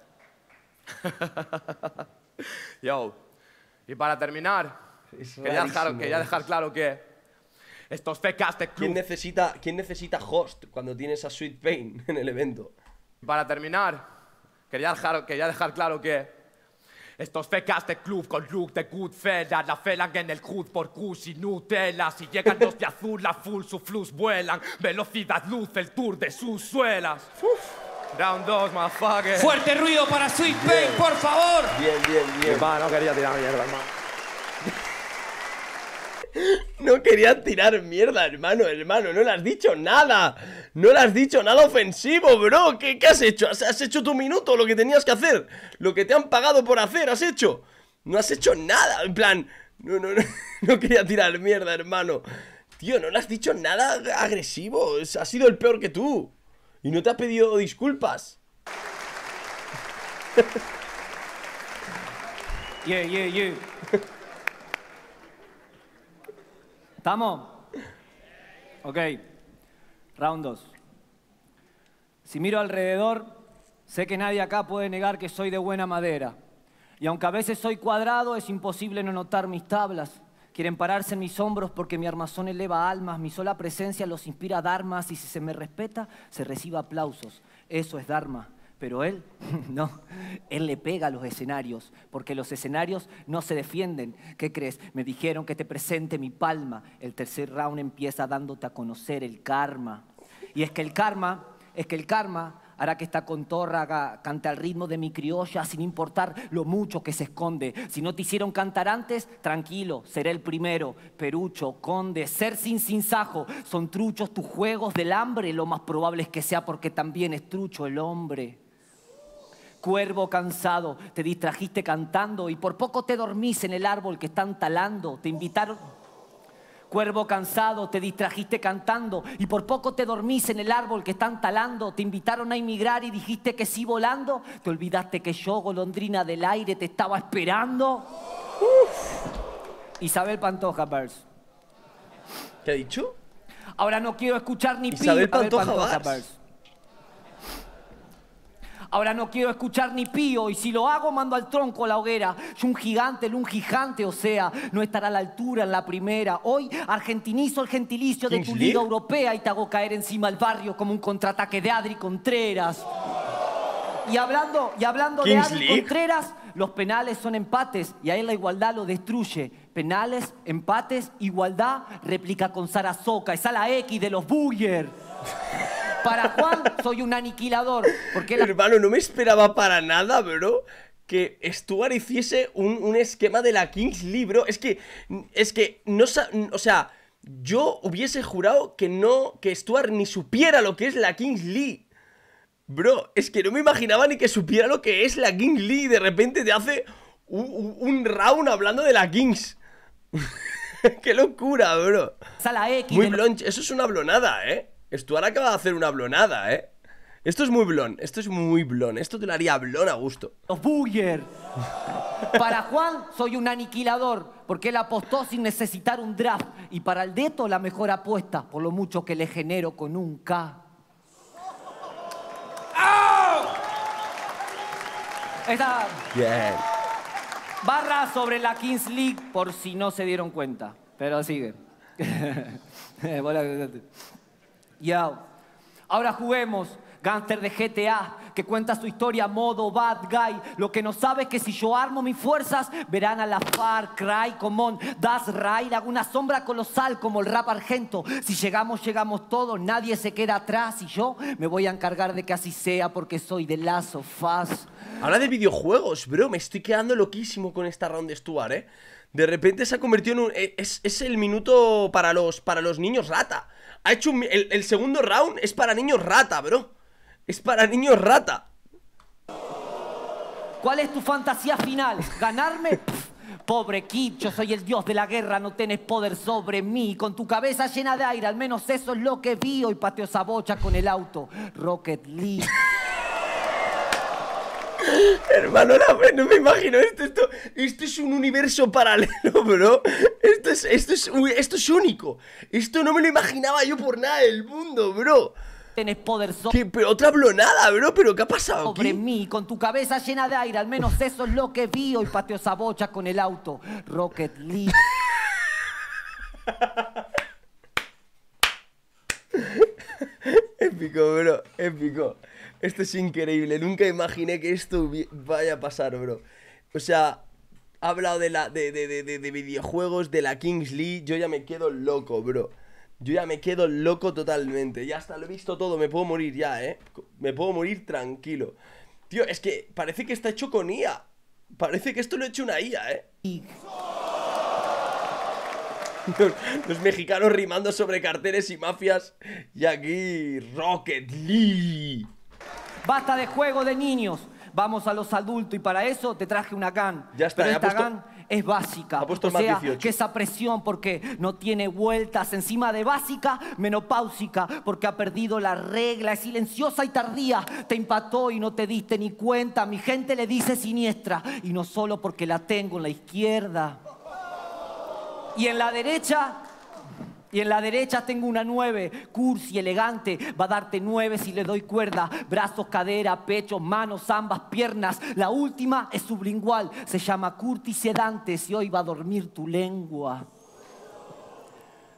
Yo. Y para terminar, quería dejar claro que estos fecas de club... ¿Quién necesita host cuando tienes a Sweet Pain en el evento? Para terminar, quería dejar claro que estos fecas de club con look de Goodfellas la felan en el hood por Kush y Nutella. Si llegan los de azul, la full, su flus vuelan. Velocidad luz, el tour de sus suelas. Round 2, motherfucker. Fuerte ruido para Sweet Pain, por favor. Bien. Va, no quería tirar mierda, hermano. No quería tirar mierda, hermano, no le has dicho nada. No le has dicho nada ofensivo, bro. ¿Qué has hecho? ¿Has hecho tu minuto, lo que tenías que hacer? Lo que te han pagado por hacer, has hecho. No has hecho nada, en plan... No quería tirar mierda, hermano. Tío, no le has dicho nada agresivo. Ha sido el peor que tú. Y no te ha pedido disculpas. Yeah. ¿Estamos? Ok. Round 2. Si miro alrededor, sé que nadie acá puede negar que soy de buena madera. Y aunque a veces soy cuadrado, es imposible no notar mis tablas. Quieren pararse en mis hombros porque mi armazón eleva almas, mi sola presencia los inspira dharmas y si se me respeta, se recibe aplausos. Eso es dharma. Pero él, no, él le pega a los escenarios, porque los escenarios no se defienden. ¿Qué crees? Me dijeron que te presente mi palma. El tercer round empieza dándote a conocer el karma. Y es que el karma hará que esta contorra cante al ritmo de mi criolla sin importar lo mucho que se esconde. Si no te hicieron cantar antes, tranquilo, seré el primero. Perucho, conde, ser sin sajo. Son truchos tus juegos del hambre. Lo más probable es que sea porque también es trucho el hombre. Cuervo cansado, te distrajiste cantando y por poco te dormís en el árbol que están talando. Te invitaron... Cuervo cansado, te distrajiste cantando y por poco te dormís en el árbol que están talando. Te invitaron a emigrar y dijiste que sí volando. Te olvidaste que yo, golondrina del aire, te estaba esperando. Isabel Pantoja, verse. ¿Qué ha dicho? Ahora no quiero escuchar ni Isabel Pantoja, verse. Ahora no quiero escuchar ni pío y si lo hago mando al tronco a la hoguera. Yo un gigante, o sea, no estará a la altura en la primera. Hoy argentinizo el gentilicio de tu liga europea y te hago caer encima al barrio como un contraataque de Adri Contreras. Y hablando de Adri Contreras, los penales son empates y ahí la igualdad lo destruye. Penales, empates, igualdad, réplica con Sarasoca. Esa la X de los Burger. Para Juan, soy un aniquilador. Porque Hermano, no me esperaba para nada, bro, que Stuart hiciese un esquema de la Kings League, bro. Es que no, o sea, yo hubiese jurado que Stuart ni supiera lo que es la Kings League. Bro, es que no me imaginaba ni que supiera lo que es la Kings League. De repente te hace un round hablando de la Kings. ¡Qué locura, bro! Muy blon. Eso es una blonada, ¿eh? Stuart acaba de hacer una blonada, ¿eh? Esto es muy blon, esto es muy blon. Esto te lo haría blon a gusto. Los Burger. Para Juan, soy un aniquilador, porque él apostó sin necesitar un draft. Y para el Deto, la mejor apuesta, por lo mucho que le genero con un K. ¡Oh! Esta barra sobre la Kings League, por si no se dieron cuenta. Pero sigue. Yo. Ahora juguemos, gánster de GTA, que cuenta su historia modo bad guy. Lo que no sabe es que si yo armo mis fuerzas, verán a la Far Cry, come on, that's right. Hago una sombra colosal como el rap argento. Si llegamos, llegamos todos, nadie se queda atrás. Y yo me voy a encargar de que así sea porque soy de Last of Us. Habla de videojuegos, bro, me estoy quedando loquísimo con esta round de Stuart, ¿eh? De repente se ha convertido en un... Es el minuto para los niños rata. Ha hecho el segundo round es para niños rata, bro. Es para niños rata. ¿Cuál es tu fantasía final? ¿Ganarme? Pobre Kid, yo soy el dios de la guerra, no tenés poder sobre mí. Con tu cabeza llena de aire, al menos eso es lo que vi. Hoy pateo esa bocha con el auto Rocket League. Hermano, no me imagino esto es un universo paralelo, bro. Esto es único. Esto no me lo imaginaba yo por nada del mundo, bro. Tenés poder pero otra blonada, bro. ¿Pero qué ha pasado aquí? Sobre mí, con tu cabeza llena de aire, al menos eso es lo que vi. Hoy pateo esa bocha con el auto Rocket League. Épico, bro, épico. Esto es increíble, nunca imaginé que esto vaya a pasar, bro. O sea, ha hablado de videojuegos, de la Kings League. Yo ya me quedo loco, bro. Yo ya me quedo loco totalmente. Ya está, lo he visto todo, me puedo morir ya, me puedo morir tranquilo. Tío, es que parece que está hecho con IA. Parece que esto lo ha hecho una IA, Los mexicanos rimando sobre carteles y mafias. Y aquí Rocket League. Basta de juego de niños. Vamos a los adultos y para eso te traje una gun. Ya está, pero ya esta gun es básica. Ha puesto o sea, más 18. que esa presión porque no tiene vueltas. Encima de básica, menopáusica. Porque ha perdido la regla, es silenciosa y tardía. Te empató y no te diste ni cuenta. Mi gente le dice siniestra. Y no solo porque la tengo en la izquierda. Y en la derecha tengo una 9, cursi, elegante, va a darte 9 si le doy cuerda. Brazos, cadera, pecho, manos, ambas piernas. La última es sublingual, se llama Curtis Sedantes y hoy va a dormir tu lengua.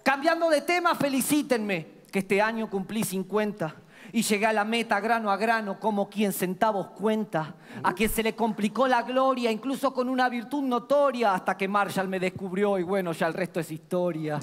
Cambiando de tema, felicítenme, que este año cumplí 50 y llegué a la meta grano a grano como quien centavos cuenta. A quien se le complicó la gloria, incluso con una virtud notoria, hasta que Marshall me descubrió y bueno, ya el resto es historia.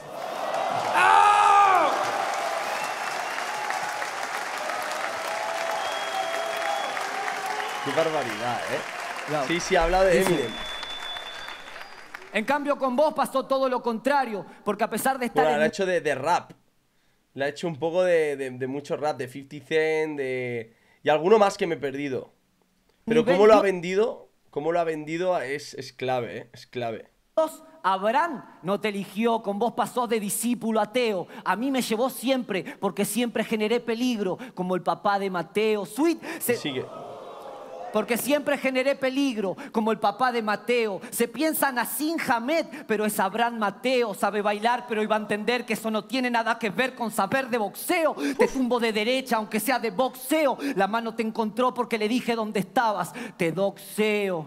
Qué barbaridad, ¿eh? Claro. Sí, sí, habla de Dice, Eminem. En cambio con vos pasó todo lo contrario, porque a pesar de estar Bueno, en la ha hecho de rap. Le ha hecho un poco de mucho rap, de 50 Cent, y alguno más que me he perdido. Pero Nivel cómo lo ha do- vendido, es clave, ¿eh? Es clave. Abraham no te eligió, con vos pasó de discípulo ateo. A mí me llevó siempre, porque siempre generé peligro, como el papá de Mateo. Sigue. Porque siempre generé peligro, como el papá de Mateo. Se piensa Nassim Hamed, pero es Abraham Mateo. Sabe bailar, pero iba a entender que eso no tiene nada que ver con saber de boxeo. Te tumbo de derecha, aunque sea de boxeo. La mano te encontró porque le dije dónde estabas. Te doxeo.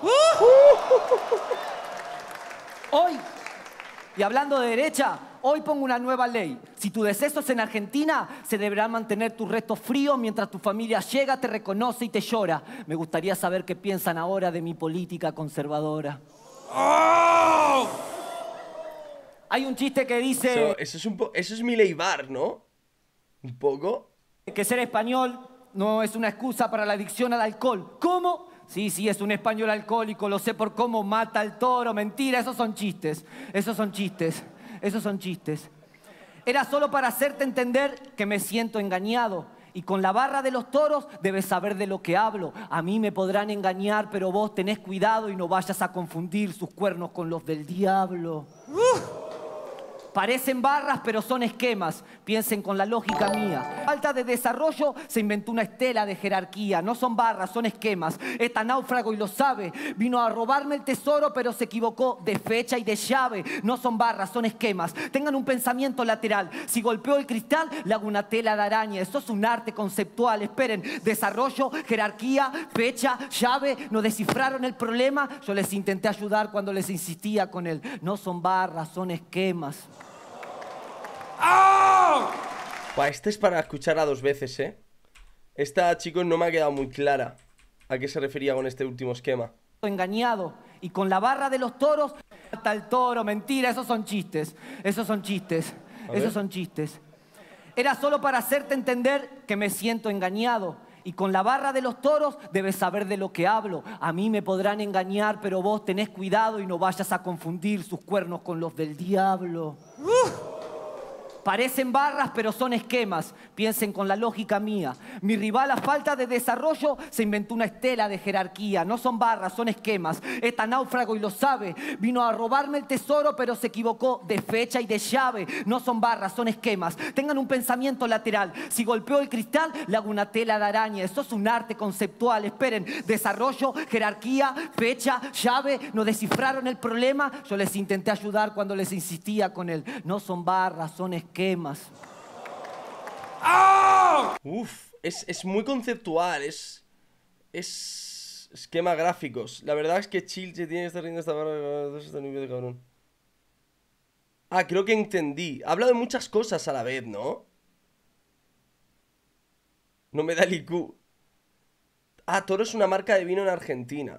Hoy, y hablando de derecha, hoy pongo una nueva ley. Si tu deceso es en Argentina, se deberán mantener tus restos fríos mientras tu familia llega, te reconoce y te llora. Me gustaría saber qué piensan ahora de mi política conservadora. ¡Oh! Hay un chiste que dice Eso es Milei Bar, ¿no? Un poco. que ser español no es una excusa para la adicción al alcohol. ¿Cómo? Sí, es un español alcohólico, lo sé por cómo mata al toro. Mentira, esos son chistes. Esos son chistes. Esos son chistes. Era solo para hacerte entender que me siento engañado. Y con la barra de los toros debes saber de lo que hablo. A mí me podrán engañar, pero vos tenés cuidado y no vayas a confundir sus cuernos con los del diablo. Parecen barras, pero son esquemas. Piensen con la lógica mía. Falta de desarrollo, se inventó una estela de jerarquía. No son barras, son esquemas. Esta náufrago y lo sabe. Vino a robarme el tesoro, pero se equivocó de fecha y de llave. No son barras, son esquemas. Tengan un pensamiento lateral. Si golpeo el cristal, le hago una tela de araña. Eso es un arte conceptual. Esperen, desarrollo, jerarquía, fecha, llave. No descifraron el problema. Yo les intenté ayudar cuando les insistía con él. No son barras, son esquemas. ¡Oh! Buah, esta es para escucharla dos veces, ¿eh? Esta, chicos, no me ha quedado muy clara a qué se refería con este último esquema. Engañado. Y con la barra de los toros, hasta el toro. Mentira, esos son chistes. Esos son chistes. Esos son chistes. Era solo para hacerte entender que me siento engañado. Y con la barra de los toros debes saber de lo que hablo. A mí me podrán engañar, pero vos tenés cuidado y no vayas a confundir sus cuernos con los del diablo. Parecen barras, pero son esquemas. Piensen con la lógica mía. Mi rival, a falta de desarrollo, se inventó una estela de jerarquía. No son barras, son esquemas. Esta náufrago y lo sabe. Vino a robarme el tesoro, pero se equivocó de fecha y de llave. No son barras, son esquemas. Tengan un pensamiento lateral. Si golpeo el cristal, le hago una tela de araña. Eso es un arte conceptual. Esperen, desarrollo, jerarquía, fecha, llave. No descifraron el problema. Yo les intenté ayudar cuando les insistía con él. No son barras, son esquemas. ¡Oh! Uf, es muy conceptual, es esquema gráficos. La verdad es que Chill se tiene que estar riendo esta barra, este nivel de cabrón. Ah, creo que entendí. Habla de muchas cosas a la vez, ¿no? No me da el IQ. Ah, Toro es una marca de vino en Argentina.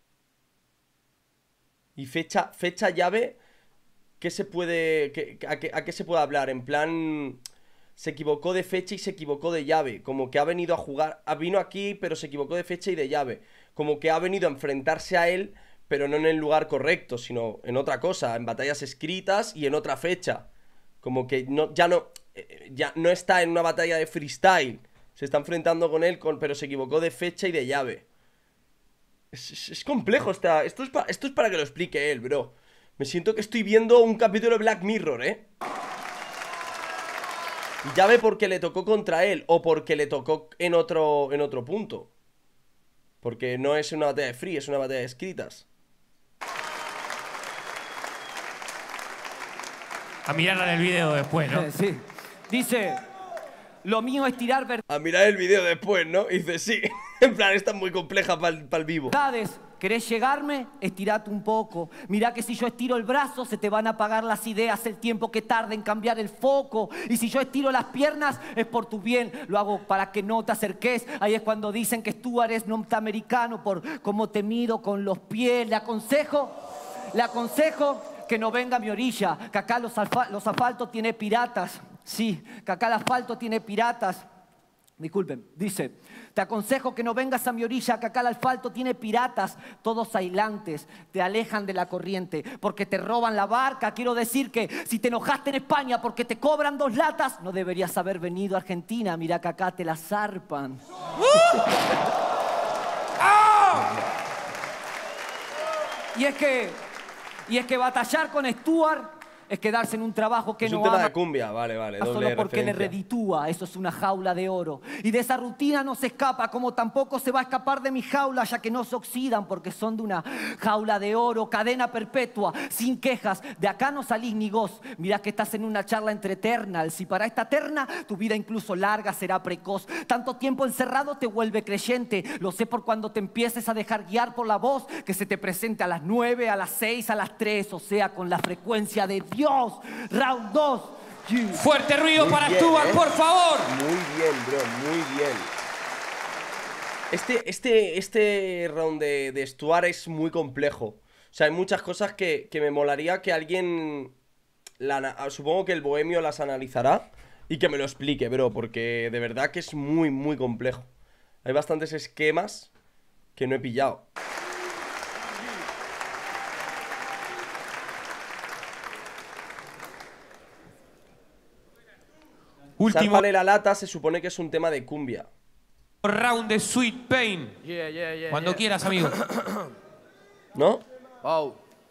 Y fecha llave. ¿Qué se puede. ¿A qué se puede hablar? En plan. Se equivocó de fecha y se equivocó de llave. Como que ha venido a jugar. Vino aquí, pero se equivocó de fecha y de llave. Como que ha venido a enfrentarse a él, pero no en el lugar correcto, sino en otra cosa. En batallas escritas y en otra fecha. Como que ya no está en una batalla de freestyle. Se está enfrentando con él, pero se equivocó de fecha y de llave. Es complejo. Esto es para que lo explique él, bro. Me siento que estoy viendo un capítulo de Black Mirror, ¿eh? Llave porque le tocó contra él o porque le tocó en otro punto. Porque no es una batalla de free, es una batalla de escritas. A mirarla en el video después, ¿no? Sí. Dice, lo mío es tirar A mirar el video después, ¿no? Y dice, sí. En plan, esta es muy compleja para el vivo. verdades ¿Querés llegarme? Estirate un poco. Mirá que si yo estiro el brazo se te van a apagar las ideas el tiempo que tarde en cambiar el foco. Y si yo estiro las piernas es por tu bien. Lo hago para que no te acerques. Ahí es cuando dicen que Stuart es norteamericano por cómo te mido con los pies. Le aconsejo que no venga a mi orilla. Que acá los asfaltos tiene piratas. Sí, que acá el asfalto tiene piratas. Disculpen, dice, te aconsejo que no vengas a mi orilla, que acá el asfalto tiene piratas, todos aislantes, te alejan de la corriente, porque te roban la barca. Quiero decir que si te enojaste en España porque te cobran 2 latas, no deberías haber venido a Argentina, mira que acá te la zarpan. Y es que batallar con Stuart es quedarse en un trabajo que Es no un tema ama. de cumbia, vale, doble Solo porque le referencia. reditúa, eso es una jaula de oro. Y de esa rutina no se escapa, como tampoco se va a escapar de mi jaula, ya que no se oxidan porque son de una jaula de oro, cadena perpetua, sin quejas. De acá no salís ni goz. Mirá que estás en una charla entre eternal. Si para esta terna tu vida incluso larga será precoz. Tanto tiempo encerrado te vuelve creyente. Lo sé por cuando te empieces a dejar guiar por la voz que se te presente a las 9, a las 6, a las 3, o sea, con la frecuencia de Dios. Round 2. Fuerte ruido Muy para bien, Stuart, por favor. Muy bien, bro, muy bien. Este round de Stuart es muy complejo. O sea, hay muchas cosas que me molaría que alguien... supongo que el bohemio las analizará y que me lo explique, bro, porque de verdad que es muy, muy complejo. Hay bastantes esquemas que no he pillado. Último Sálvale la lata se supone que es un tema de cumbia. round de Sweet Pain. Yeah. Cuando quieras, amigo. ¿No? Oh.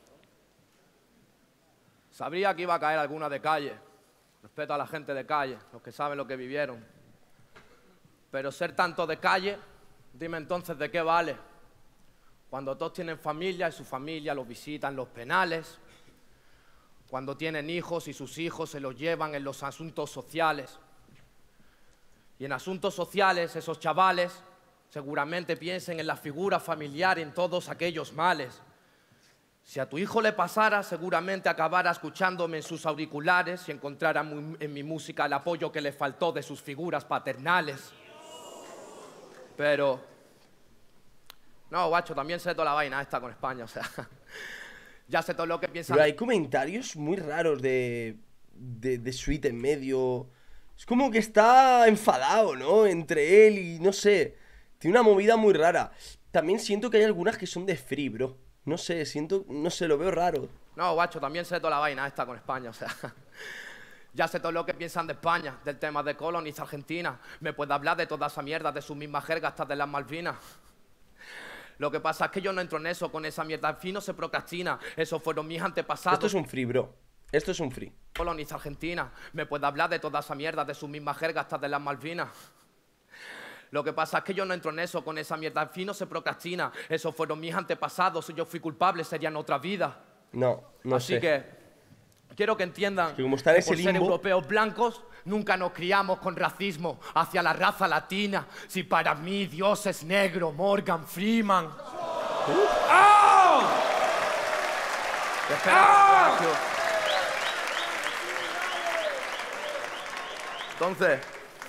Sabría que iba a caer alguna de calle. Respeto a la gente de calle, los que saben lo que vivieron. Pero ser tanto de calle, dime entonces de qué vale. Cuando todos tienen familia y su familia los visitan los penales. Cuando tienen hijos y sus hijos se los llevan en los asuntos sociales. Y en asuntos sociales esos chavales seguramente piensen en la figura familiar y en todos aquellos males. Si a tu hijo le pasara, seguramente acabará escuchándome en sus auriculares y encontrará en mi música el apoyo que le faltó de sus figuras paternales. Pero... no, guacho, también sé toda la vaina esta con España, o sea... ya sé todo lo que piensan. Pero hay comentarios muy raros de Sweet en medio. Es como que está enfadado, ¿no? Entre él y no sé. Tiene una movida muy rara. También siento que hay algunas que son de Free, bro. No sé, no sé, lo veo raro. No, guacho, también sé toda la vaina esta con España, o sea... ya sé todo lo que piensan de España, del tema de colonizar Argentina. Me puede hablar de toda esa mierda, de su misma jerga, hasta de las Malvinas. Lo que pasa es que yo no entro en eso, con esa mierda al fin no se procrastina. Esos fueron mis antepasados. Esto es un free, bro. Esto es un free. Coloniza Argentina. Me puede hablar de toda esa mierda, de su misma jerga, hasta de las Malvinas. Lo que pasa es que yo no entro en eso, con esa mierda al fin no se procrastina. Esos fueron mis antepasados, si yo fui culpable sería en otra vida. No sé. Así que quiero que entiendan que como está en que ese por ser limbo- europeos blancos nunca nos criamos con racismo hacia la raza latina. Si para mí Dios es negro, Morgan Freeman. ¡Oh! Espera, Ignacio. Entonces,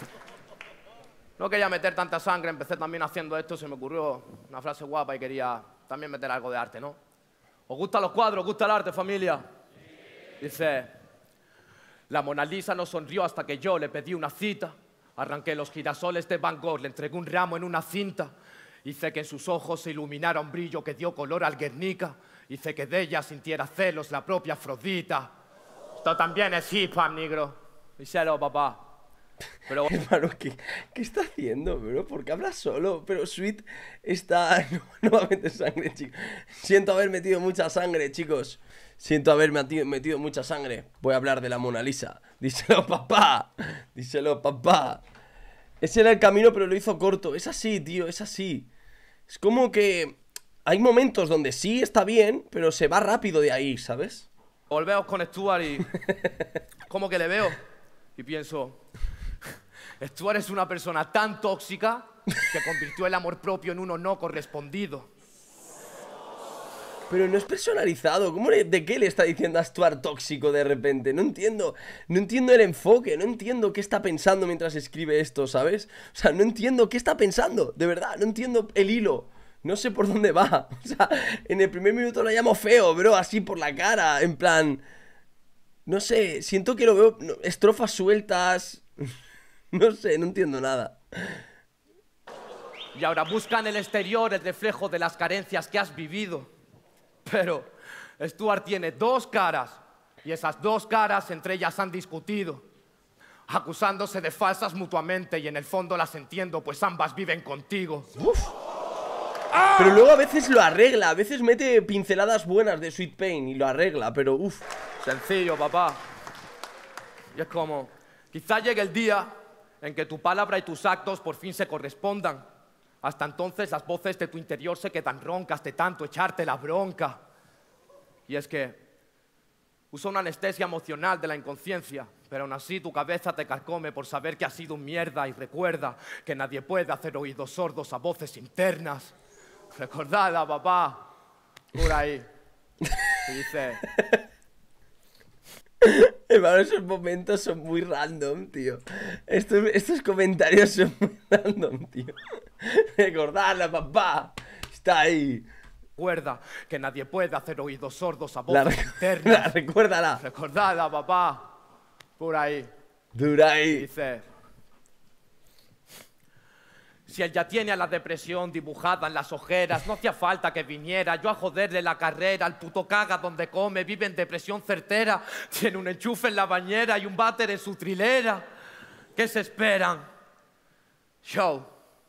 no quería meter tanta sangre, empecé también haciendo esto, se me ocurrió una frase guapa y quería también meter algo de arte, ¿no? ¿Os gustan los cuadros? ¿Os gusta el arte, familia? Dice, la Mona Lisa no sonrió hasta que yo le pedí una cita. Arranqué los girasoles de Van Gogh, le entregué un ramo en una cinta. Hice que en sus ojos se iluminara un brillo que dio color al Guernica. Hice que de ella sintiera celos la propia Afrodita. Esto también es hip hop, negro. Díselo, papá. Pero Hermano, ¿qué está haciendo, bro? ¿Por qué habla solo? Pero Sweet está... no va a meter sangre, chicos. Siento haber metido mucha sangre, chicos. Siento haber metido mucha sangre. Voy a hablar de la Mona Lisa. Díselo, papá. Díselo, papá. Ese era el camino, pero lo hizo corto. Es así, tío, es así. Es como que... hay momentos donde sí está bien, pero se va rápido de ahí, ¿sabes? volveos con Stuart y... como que le veo y pienso... Stuart es una persona tan tóxica que convirtió el amor propio en uno no correspondido. Pero no es personalizado. ¿De qué le está diciendo a Stuart tóxico de repente? No entiendo. No entiendo el enfoque. No entiendo qué está pensando mientras escribe esto, ¿sabes? O sea, no entiendo qué está pensando. De verdad, no entiendo el hilo. No sé por dónde va. O sea, en el primer minuto lo llamo feo, bro. Así por la cara. En plan... No sé, siento que lo veo... Estrofas sueltas... No sé, no entiendo nada. Y ahora busca en el exterior el reflejo de las carencias que has vivido. Pero Stuart tiene dos caras, y esas dos caras entre ellas han discutido, acusándose de falsas mutuamente, y en el fondo las entiendo, pues ambas viven contigo. Uf. Pero luego a veces lo arregla, a veces mete pinceladas buenas de Sweet Pain y lo arregla, pero uff. Sencillo, papá. Y es como, quizá llegue el día en que tu palabra y tus actos por fin se correspondan. Hasta entonces las voces de tu interior se quedan roncas de tanto echarte la bronca. Y es que usa una anestesia emocional de la inconsciencia, pero aún así tu cabeza te carcome por saber que has sido un mierda, y recuerda que nadie puede hacer oídos sordos a voces internas. Recordadla, papá. Por ahí. Y dice... Hermano, esos momentos son muy random, tío. Estos comentarios son muy random, tío. Recordadla, papá. Está ahí. Recuerda que nadie puede hacer oídos sordos a voces internas. Recuérdala. Recordadla, papá. Por ahí. Dura ahí. Dice... Si él ya tiene a la depresión dibujada en las ojeras, no hacía falta que viniera yo a joderle la carrera. El puto caga donde come, vive en depresión certera. Tiene un enchufe en la bañera y un váter en su trilera. ¿Qué se esperan? Show.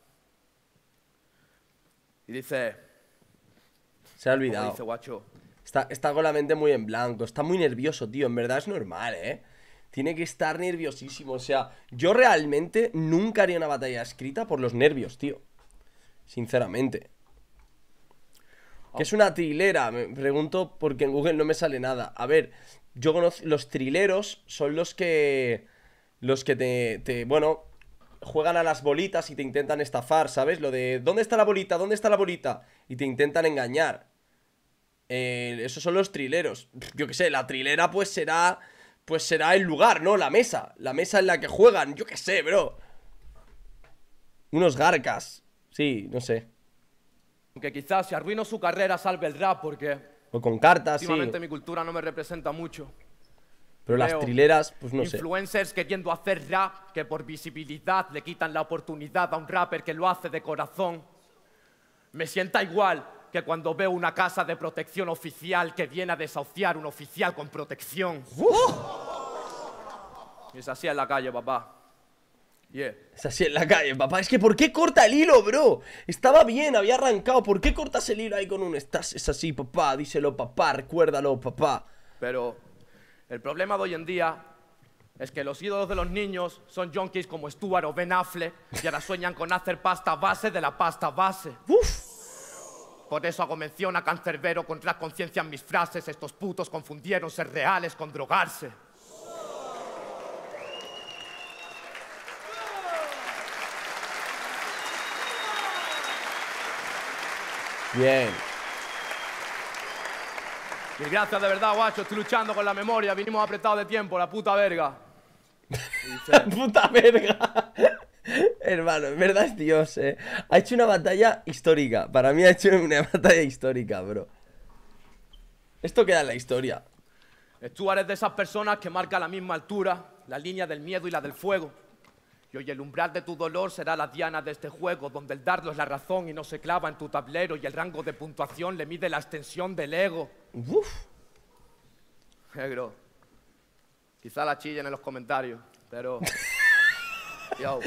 Y dice... Se ha olvidado. Dice, guacho. Está con la mente muy en blanco. Está muy nervioso, tío. En verdad es normal, ¿eh? Tiene que estar nerviosísimo. O sea, yo realmente nunca haría una batalla escrita por los nervios, tío. Sinceramente. ¿Qué es una trilera? Me pregunto porque en Google no me sale nada. A ver, yo conozco... Los trileros son los que... Bueno, juegan a las bolitas y te intentan estafar, ¿sabes? Lo de... ¿Dónde está la bolita? ¿Dónde está la bolita? Y te intentan engañar. Esos son los trileros. Yo qué sé, la trilera pues será el lugar, ¿no? La mesa en la que juegan, yo qué sé, bro. Unos garcas. Sí, no sé. Aunque quizás si arruino su carrera salve el rap porque... O con cartas, sí. Últimamente mi cultura no me representa mucho. Pero las trileras, pues no sé. Influencers queriendo hacer rap que por visibilidad le quitan la oportunidad a un rapper que lo hace de corazón. Me sienta igual que cuando veo una casa de protección oficial que viene a desahuciar un oficial con protección. Y es así en la calle, papá. Yeah. Es así en la calle, papá. Es que ¿por qué corta el hilo, bro? Estaba bien, había arrancado. ¿Por qué cortas el hilo ahí con un estás? Es así, papá. Díselo, papá. Recuérdalo, papá. Pero el problema de hoy en día es que los ídolos de los niños son junkies como Stuart o Ben Affleck y ahora sueñan con hacer pasta base de la pasta base. Uf. Por eso hago mención a Cancerbero contra conciencia en mis frases. Estos putos confundieron ser reales con drogarse. Bien. Y gracias de verdad, guacho. Estoy luchando con la memoria. Vinimos apretados de tiempo, la puta verga. La puta verga. Hermano, en verdad es Dios, Ha hecho una batalla histórica. Para mí ha hecho una batalla histórica, bro. Esto queda en la historia. Stuart es de esas personas que marca a la misma altura la línea del miedo y la del fuego. Y hoy el umbral de tu dolor será la diana de este juego, donde el dardo es la razón y no se clava en tu tablero, y el rango de puntuación le mide la extensión del ego. Uf. Negro. Quizá la chillen en los comentarios, pero... Yo.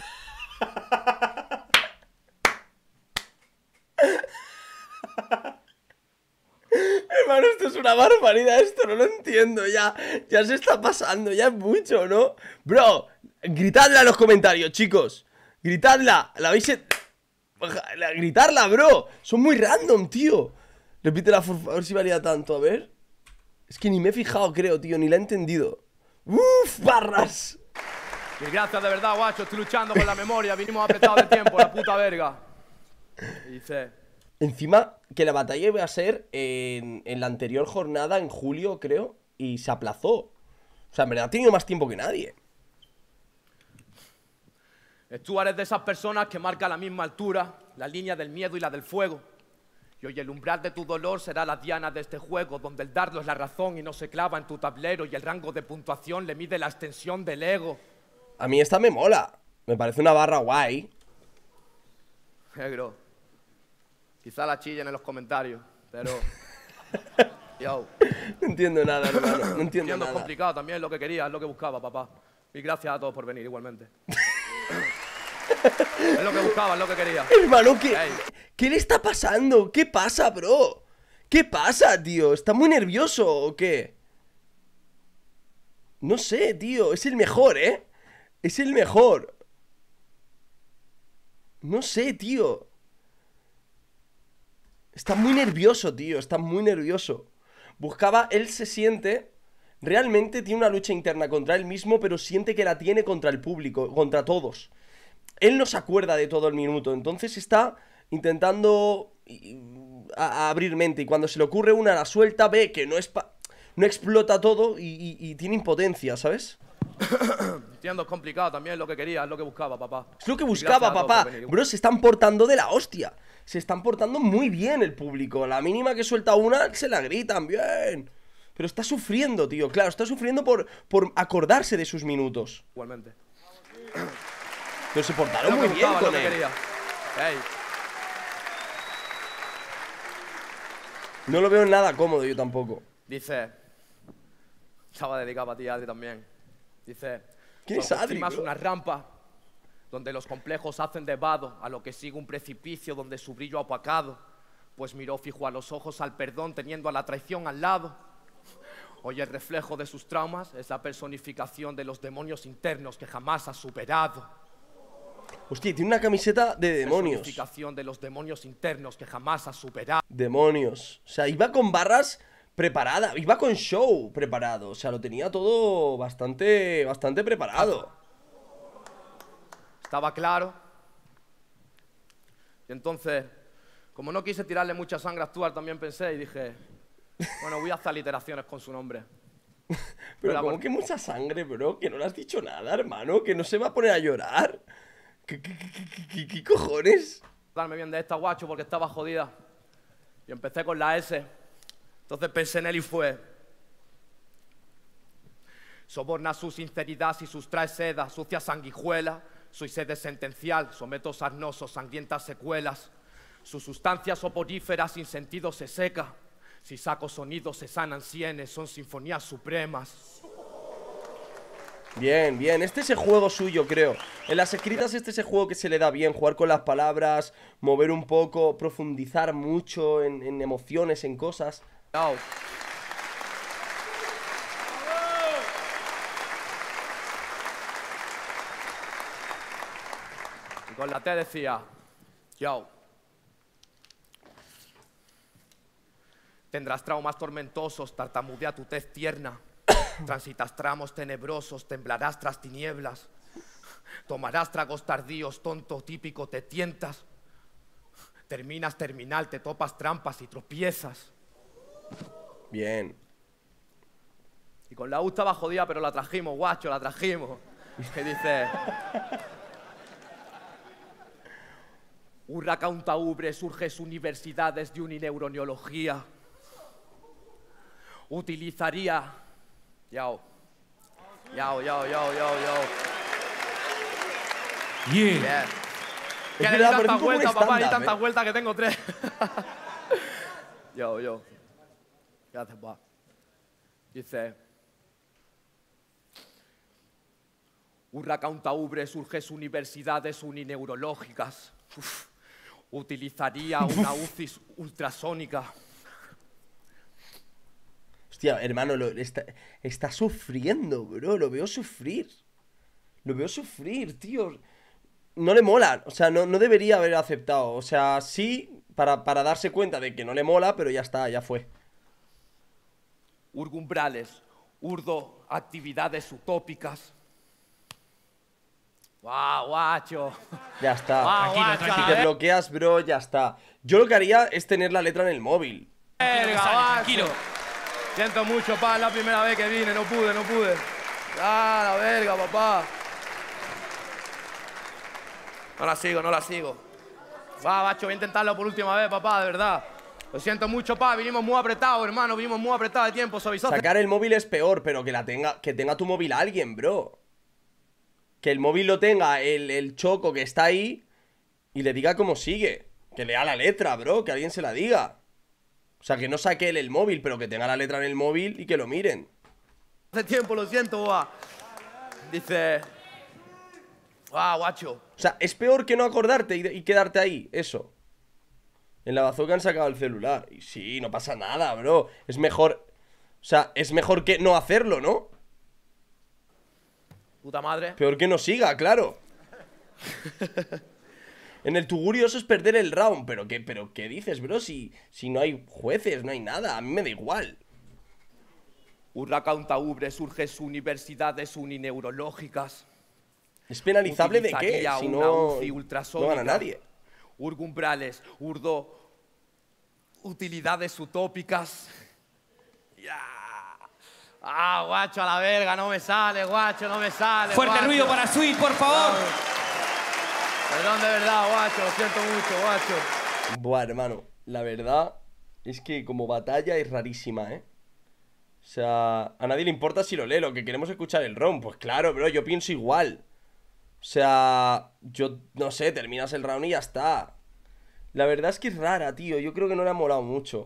Hermano, esto es una barbaridad, esto no lo entiendo, ya se está pasando, ya es mucho, ¿no? Bro, gritadla en los comentarios, chicos. Gritadla, la habéis... Gritarla, bro. Son muy random, tío. Repítela, por favor, si valía tanto, a ver. Es que ni me he fijado, creo, tío, ni la he entendido. ¡Uf, barras! Y gracias de verdad, guacho, estoy luchando con la memoria. Vinimos apretados de tiempo, la puta verga. Y dice... Encima, que la batalla iba a ser en la anterior jornada, en julio, creo, y se aplazó. O sea, en verdad ha tenido más tiempo que nadie. Stuart es de esas personas que marca a la misma altura la línea del miedo y la del fuego. Y hoy el umbral de tu dolor será la diana de este juego, donde el dardo es la razón y no se clava en tu tablero, y el rango de puntuación le mide la extensión del ego. A mí esta me mola. Me parece una barra guay. Negro. Quizá la chillen en los comentarios, pero... Yo. No entiendo nada, hermano. No entiendo Entiendo, es nada. complicado también, es lo que quería, es lo que buscaba, papá. Y gracias a todos por venir, igualmente. Es lo que buscaba, es lo que quería. Hermano, Ey. ¿qué le está pasando? ¿Qué pasa, bro? ¿Qué pasa, tío? ¿Está muy nervioso o qué? No sé, tío. Es el mejor, ¿eh? Es el mejor. No sé, tío. Está muy nervioso, tío. Está muy nervioso. Buscaba, él se siente... Realmente tiene una lucha interna contra él mismo, pero siente que la tiene contra el público, contra todos. Él no se acuerda de todo el minuto, entonces está intentando a abrir mente. Y cuando se le ocurre una, la suelta, ve que no explota todo y tiene impotencia, ¿sabes? Entiendo, es complicado también, es lo que quería, es lo que buscaba, papá. Es lo que Y buscaba, gracias a todos papá. por venir. Bro, se están portando de la hostia. Se están portando muy bien el público. La mínima que suelta una, se la gritan, bien. Pero está sufriendo, tío. Claro, está sufriendo por acordarse de sus minutos. Igualmente. Pero se Es portaron lo muy que bien buscaba, es lo con que él. quería. Ey. No lo veo nada cómodo yo tampoco. Dice... Estaba dedicado a ti, Adri, también. Dice... ¿Quién es "Tu Adri, autoestima es bro? una rampa donde los complejos hacen de vado, a lo que sigue un precipicio donde su brillo ha opacado. Pues miró fijo a los ojos al perdón teniendo a la traición al lado. Hoy el reflejo de sus traumas es la personificación de los demonios internos que jamás ha superado. Hostia, tiene una camiseta de demonios. Personificación de los demonios internos que jamás ha superado. Demonios. O sea, iba con barras preparada. Iba con show preparado. O sea, lo tenía todo bastante preparado. Estaba claro. Y entonces, como no quise tirarle mucha sangre a Stuart, también pensé y dije, bueno, voy a hacer literaciones con su nombre. Pero Era como por- que mucha sangre, bro. Que no le has dicho nada, hermano. Que no se va a poner a llorar. ¿Qué cojones? Darme bien de esta, guacho, porque estaba jodida. Y empecé con la S. Entonces pensé en él y fue... Soborna su sinceridad si sustrae seda, sucia sanguijuela. Su sede sentencial, someto sarnosos, sangrientas secuelas. Sus sustancias soporíferas sin sentido se seca. Si saco sonidos se sanan sienes, son sinfonías supremas. Bien, bien. Este es el juego suyo, creo. En las escritas este es el juego que se le da bien. Jugar con las palabras, mover un poco, profundizar mucho en emociones, en cosas. Yo. Y con la T decía, yo. Tendrás traumas tormentosos, tartamudea tu tez tierna. Transitas tramos tenebrosos, temblarás tras tinieblas. Tomarás tragos tardíos, tonto, típico, te tientas. Terminas terminal, te topas trampas y tropiezas. Bien. Y con la U estaba jodida, pero la trajimos, guacho, la trajimos. Que dice... Urra caunta ubre, surges universidades de unineuroneología. Utilizaría... Yao. Yao, yao, yao, yao, yao. Yeah. Bien. Que le di verdad, parece tantas un poco un vueltas, papá, y stand-up, tantas vueltas que tengo 3. Yo. Gracias, papá. Dice... Urra caunta ubre, surges universidades unineurológicas. Uf. Utilizaría una UCI ultrasónica. Hostia, hermano, está sufriendo, bro. Lo veo sufrir. Lo veo sufrir, tío. No le mola. O sea, no debería haber aceptado. O sea, sí, para darse cuenta de que no le mola, pero ya está, ya fue. Urgumbrales, urdo actividades utópicas. ¡Guau, guacho! Ya está. ¡Guau, Tranquilo, guacho! tranquilo. Si te bloqueas, bro, ya está. Yo lo que haría es tener la letra en el móvil. ¡Verga, sale, guacho! tranquilo. Siento mucho, pa, es la primera vez que vine, no pude. ¡Ah, la verga, papá! No la sigo. Va, macho, voy a intentarlo por última vez, papá, de verdad. Lo siento mucho, pa, vinimos muy apretados, hermano, vinimos muy apretados de tiempo, suavizaste. Sacar el móvil es peor, pero que tenga tu móvil alguien, bro. Que el móvil lo tenga el choco que está ahí y le diga cómo sigue. Que lea la letra, bro, que alguien se la diga. O sea, que no saque él el móvil, pero que tenga la letra en el móvil y que lo miren. Hace tiempo, lo siento, va. Dice... ¡Ah, guacho! O sea, es peor que no acordarte y quedarte ahí, eso. En la bazooka han sacado el celular. Y sí, no pasa nada, bro. Es mejor... O sea, es mejor que no hacerlo, ¿no? Puta madre. Peor que no siga, claro. En el tugurio eso es perder el round. ¿Pero qué dices, bro? Si no hay jueces, no hay nada. A mí me da igual. Urracaunta ubres, urges universidades unineurológicas. ¿Es penalizable de qué? Utilizaría Si una no, UCI no ultrasónica. gana nadie. Urgumbrales, utilidades utópicas. Ya. Ah, guacho, a la verga, no me sale, guacho, no me sale. Fuerte guacho. ruido para Sweet, por favor. Perdón de verdad, guacho, lo siento mucho, guacho. Buah, hermano, la verdad es que como batalla es rarísima, ¿eh? O sea, a nadie le importa si lo lee, lo que queremos es escuchar el round. Pues claro, bro, yo pienso igual. O sea, yo no sé, terminas el round y ya está. La verdad es que es rara, tío. Yo creo que no le ha molado mucho.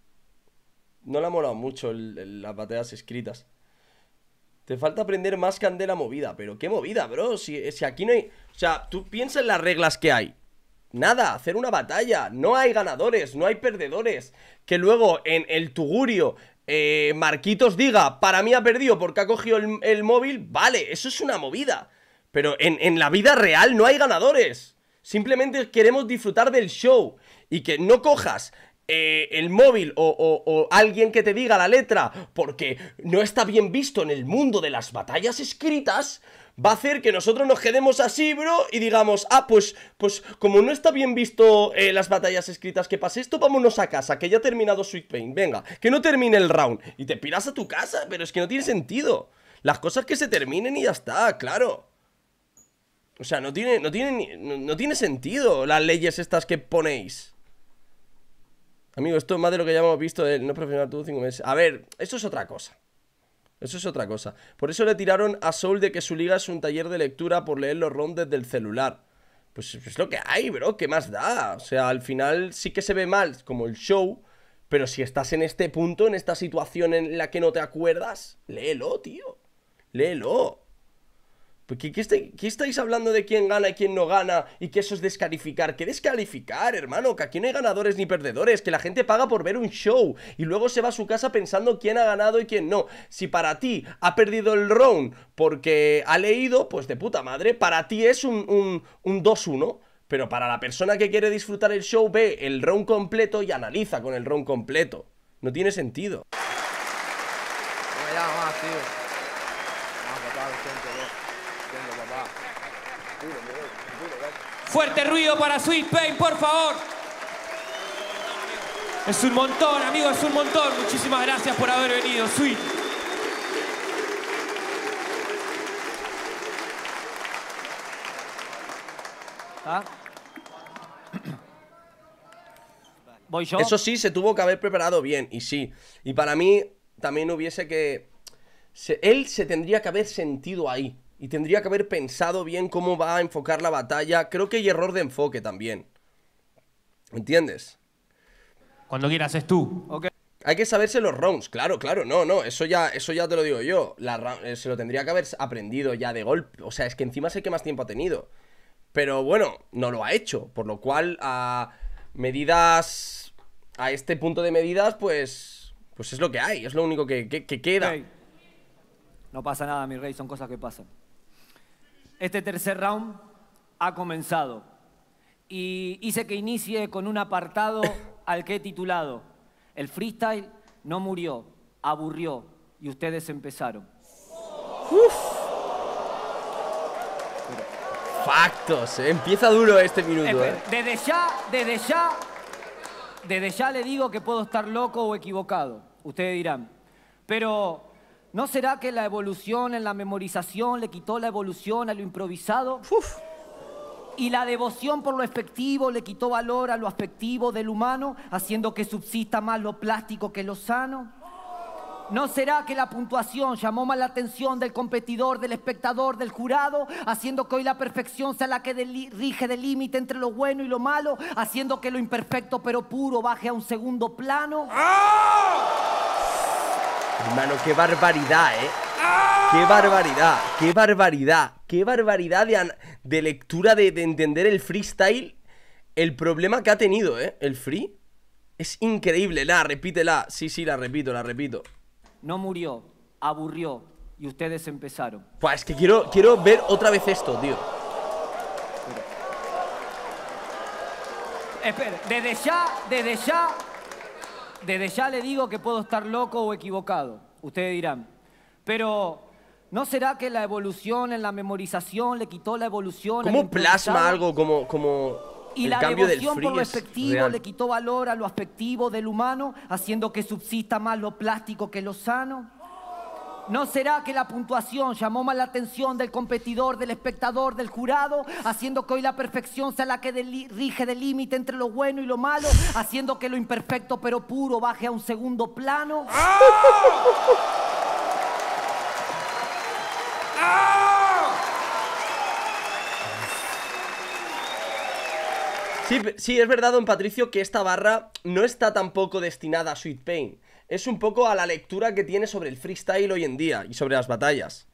No le ha molado mucho las batallas escritas. Te falta aprender más candela movida. Pero ¿qué movida, bro? Si aquí no hay... O sea, tú piensa en las reglas que hay. Nada, hacer una batalla. No hay ganadores, no hay perdedores. Que luego en el tugurio Marquitos diga, para mí ha perdido porque ha cogido el móvil. Vale, eso es una movida. Pero en la vida real no hay ganadores. Simplemente queremos disfrutar del show. Y que no cojas el móvil o alguien que te diga la letra porque no está bien visto en el mundo de las batallas escritas, va a hacer que nosotros nos quedemos así, bro, y digamos, ah, pues como no está bien visto las batallas escritas que pase esto, vámonos a casa, que ya ha terminado Sweet Pain, venga, que no termine el round, y te piras a tu casa, pero es que no tiene sentido. Las cosas que se terminen y ya está, claro. O sea, no tiene sentido las leyes estas que ponéis. Amigo, esto es más de lo que ya hemos visto de no profesional tú 5 meses. A ver, eso es otra cosa. Eso es otra cosa. Por eso le tiraron a Soul de que su liga es un taller de lectura por leer los rounds desde el celular. Pues es lo que hay, bro. ¿Qué más da? O sea, al final sí que se ve mal como el show. Pero si estás en este punto, en esta situación en la que no te acuerdas, léelo, tío. Léelo. ¿Qué estáis hablando de quién gana y quién no gana y que eso es descalificar? ¿Qué descalificar, hermano? Que aquí no hay ganadores ni perdedores, que la gente paga por ver un show y luego se va a su casa pensando quién ha ganado y quién no. Si para ti ha perdido el round porque ha leído, pues de puta madre, para ti es un 2-1. Pero para la persona que quiere disfrutar el show, ve el round completo y analiza con el round completo. No tiene sentido. No me llama más, tío. No, papá, lo siento, papá. Fuerte ruido para Sweet Pain, por favor. Es un montón, amigo, es un montón. Muchísimas gracias por haber venido, Sweet. ¿Ah? ¿Voy yo? Eso sí, se tuvo que haber preparado bien, y sí. Y para mí también hubiese que... Él se tendría que haber sentido ahí. Y tendría que haber pensado bien cómo va a enfocar la batalla. Creo que hay error de enfoque también. ¿Entiendes? Cuando quieras es tú. Ok. Hay que saberse los rounds, claro, no, eso ya te lo digo yo. Se lo tendría que haber aprendido ya de golpe. O sea, es que encima sé que más tiempo ha tenido. Pero bueno, no lo ha hecho. Por lo cual, a este punto de medidas, pues es lo que hay. Es lo único que queda. Ok. No pasa nada, mi rey, son cosas que pasan. Este tercer round ha comenzado. Y hice que inicie con un apartado al que he titulado El freestyle no murió, aburrió y ustedes empezaron. Factos, empieza duro este minuto, Desde ya le digo que puedo estar loco o equivocado. Ustedes dirán. Pero, ¿no será que la evolución en la memorización le quitó la evolución a lo improvisado? Uf. Y la devoción por lo efectivo le quitó valor a lo afectivo del humano, haciendo que subsista más lo plástico que lo sano. ¿No será que la puntuación llamó más la atención del competidor, del espectador, del jurado, haciendo que hoy la perfección sea la que rige del límite entre lo bueno y lo malo, haciendo que lo imperfecto pero puro baje a un segundo plano? Hermano, qué barbaridad, qué barbaridad, qué barbaridad, qué barbaridad de lectura, de entender el freestyle. El problema que ha tenido, el free es increíble. Repítela. Sí, la repito. No murió, aburrió y ustedes empezaron. Pues es que quiero ver otra vez esto, tío. Espera, desde ya le digo que puedo estar loco o equivocado. Ustedes dirán. Pero, ¿no será que la evolución en la memorización le quitó la evolución? ¿Cómo plasma algo como y el la cambio del devoción free por lo es efectivo real? le quitó valor a lo afectivo del humano, haciendo que subsista más lo plástico que lo sano? ¿No será que la puntuación llamó más la atención del competidor, del espectador, del jurado, haciendo que hoy la perfección sea la que rige del límite entre lo bueno y lo malo, haciendo que lo imperfecto pero puro baje a un segundo plano? Sí, es verdad, don Patricio, que esta barra no está tampoco destinada a Sweet Pain. Es un poco a la lectura que tiene sobre el freestyle hoy en día y sobre las batallas.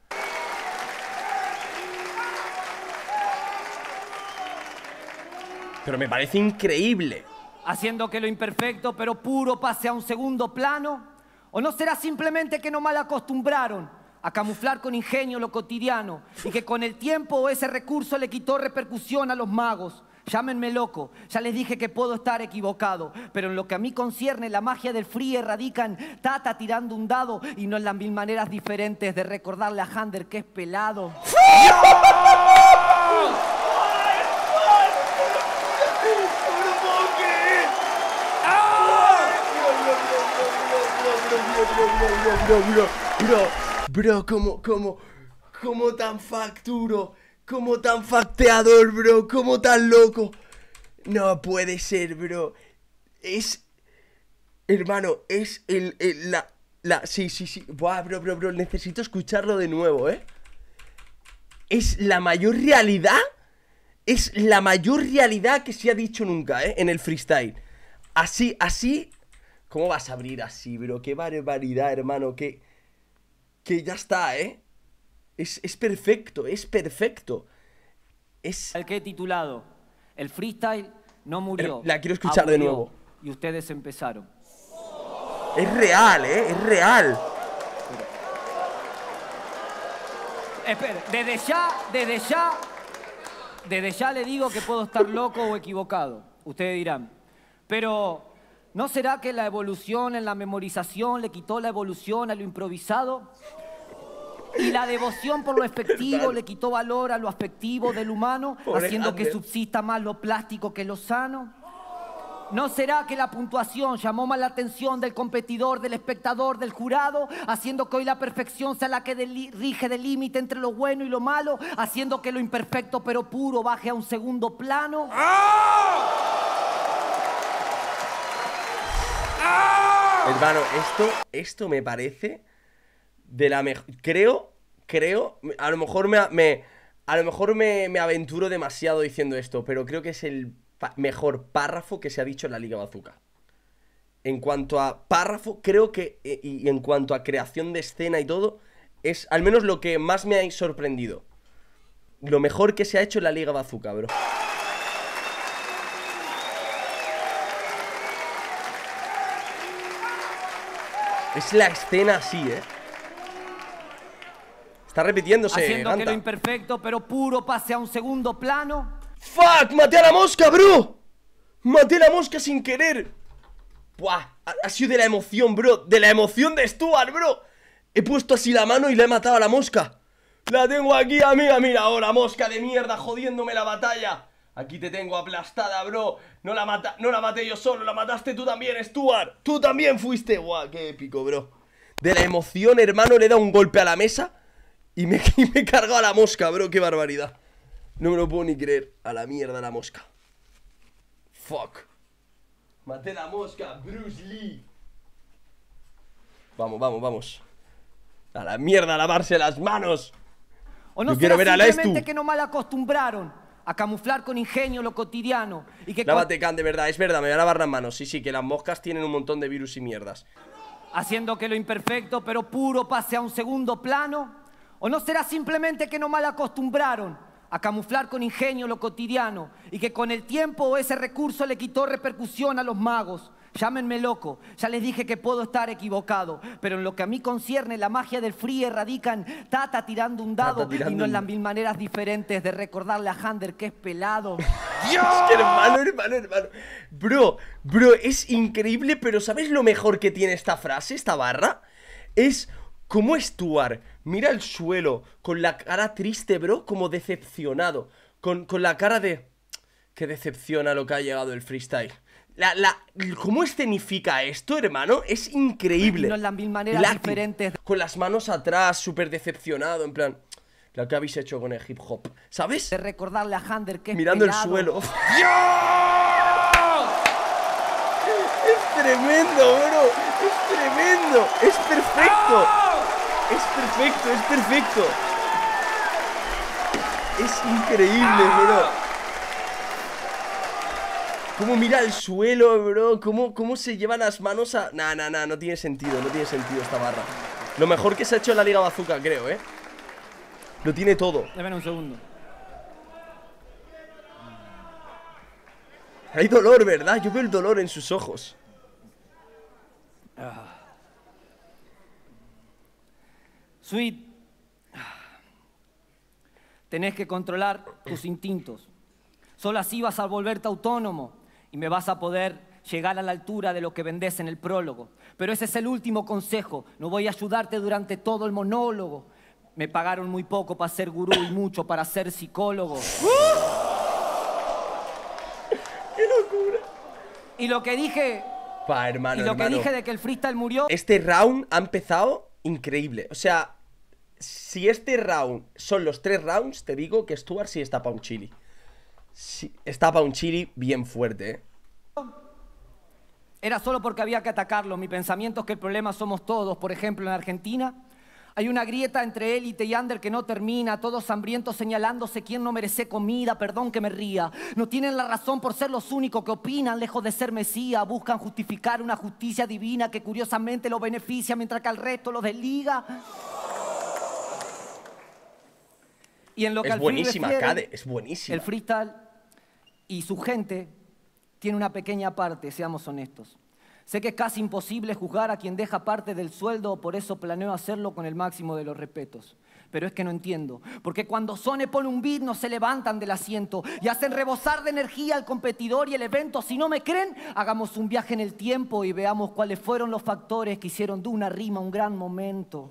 Pero me parece increíble. Haciendo que lo imperfecto pero puro pase a un segundo plano. ¿O no será simplemente que no mal acostumbraron a camuflar con ingenio lo cotidiano y que con el tiempo ese recurso le quitó repercusión a los magos? Llámenme loco, ya les dije que puedo estar equivocado, pero en lo que a mí concierne, la magia del free radica en Tata tirando un dado y no en las 1000 maneras diferentes de recordarle a Hander que es pelado. Bro, como tan facturo, como tan facteador, bro, como tan loco. No puede ser, bro. Es, hermano, es sí. Buah, bro, necesito escucharlo de nuevo, Es la mayor realidad. Es la mayor realidad que se ha dicho nunca, en el freestyle. Así. ¿Cómo vas a abrir así, bro? Qué barbaridad, hermano. Que ya está, Es perfecto, es perfecto. El que he titulado El freestyle no murió. La quiero escuchar de nuevo. Y ustedes empezaron. Es real, es real. Espera, desde ya le digo que puedo estar loco o equivocado. Ustedes dirán. Pero, ¿no será que la evolución en la memorización le quitó la evolución a lo improvisado? Y la devoción por lo efectivo le quitó valor a lo afectivo del humano, haciendo que subsista más lo plástico que lo sano. ¿No será que la puntuación llamó más la atención del competidor, del espectador, del jurado, haciendo que hoy la perfección sea la que rige del límite entre lo bueno y lo malo, haciendo que lo imperfecto pero puro baje a un segundo plano? Hermano, esto me parece de la mejor. Creo, a lo mejor me aventuro demasiado diciendo esto, pero creo que es el mejor párrafo que se ha dicho en la Liga Bazooka. En cuanto a párrafo, creo que, y en cuanto a creación de escena y todo, es al menos lo que más me ha sorprendido. Lo mejor que se ha hecho en la Liga Bazooka, bro. Es la escena así, Está repitiéndose, haciendo Ganta. que lo imperfecto pero puro pase a un segundo plano. ¡Fuck! ¡Maté a la mosca, bro! ¡Maté a la mosca sin querer! ¡Buah! Ha sido de la emoción, bro. De la emoción de Stuart, bro. He puesto así la mano y le he matado a la mosca. La tengo aquí, amiga. Mira, oh, la mosca de mierda jodiéndome la batalla. Aquí te tengo aplastada, bro. No la maté yo solo, la mataste tú también, Stuart. Tú también fuiste. Guau, qué épico, bro. De la emoción, hermano, le he dado un golpe a la mesa y me he cargado a la mosca, bro. Qué barbaridad. No me lo puedo ni creer. A la mierda la mosca. Fuck. Maté la mosca, Bruce Lee. Vamos, vamos, vamos. A la mierda, a lavarse las manos. ¿O no será simplemente que no mal acostumbraron a camuflar con ingenio lo cotidiano? Y que lávate, Can, de verdad, es verdad, me voy a lavar las manos. Sí, sí, que las moscas tienen un montón de virus y mierdas. Haciendo que lo imperfecto pero puro pase a un segundo plano. ¿O no será simplemente que no mal acostumbraron a camuflar con ingenio lo cotidiano y que con el tiempo ese recurso le quitó repercusión a los magos? Llámenme loco, ya les dije que puedo estar equivocado, pero en lo que a mí concierne, la magia del free radica en Tata tirando un dado y no en las mil maneras diferentes de recordarle a Hander que es pelado. ¡Dios! Que hermano. Bro, es increíble, pero ¿sabes lo mejor que tiene esta frase, esta barra? Es como Stuart mira el suelo con la cara triste, bro, como decepcionado, con la cara de... que decepciona lo que ha llegado el freestyle. ¿Cómo escenifica esto, hermano? Es increíble. No en las mil maneras diferentes. Con las manos atrás, súper decepcionado, en plan... Lo que habéis hecho con el hip hop, ¿sabes? De recordarle a Hander que es mirando pelado. El suelo. ¡Dios! Es tremendo, bro. Es tremendo. Es perfecto. Es perfecto. Es increíble, bro. Cómo mira el suelo, bro. Cómo se lleva las manos a... Nah, no tiene sentido esta barra. Lo mejor que se ha hecho en la Liga Bazooka, creo, Lo tiene todo. Dame un segundo. Hay dolor, ¿verdad? Yo veo el dolor en sus ojos. Sweet, tenés que controlar tus instintos. Solo así vas a volverte autónomo y me vas a poder llegar a la altura de lo que vendés en el prólogo. Pero ese es el último consejo. No voy a ayudarte durante todo el monólogo. Me pagaron muy poco para ser gurú y mucho para ser psicólogo. ¡Qué locura! Y lo que dije... hermano. Que dije de que el freestyle murió... Este round ha empezado increíble. O sea, si este round son los 3 rounds, te digo que Stuart sí está para un chili. Sí, está para un chili bien fuerte, Era solo porque había que atacarlo. Mi pensamiento es que el problema somos todos. Por ejemplo, en Argentina hay una grieta entre élite y under que no termina. Todos hambrientos señalándose quién no merece comida. Perdón que me ría. No tienen la razón por ser los únicos que opinan. Lejos de ser mesías, buscan justificar una justicia divina que curiosamente los beneficia mientras que al resto los desliga. Y en lo que es al buenísima, refiere, Cade, es buenísima. El freestyle y su gente tiene una pequeña parte, seamos honestos. Sé que es casi imposible juzgar a quien deja parte del sueldo, por eso planeo hacerlo con el máximo de los respetos. Pero es que no entiendo, porque cuando Sone pone un beat no se levantan del asiento y hacen rebosar de energía al competidor y el evento. Si no me creen, hagamos un viaje en el tiempo y veamos cuáles fueron los factores que hicieron de una rima un gran momento.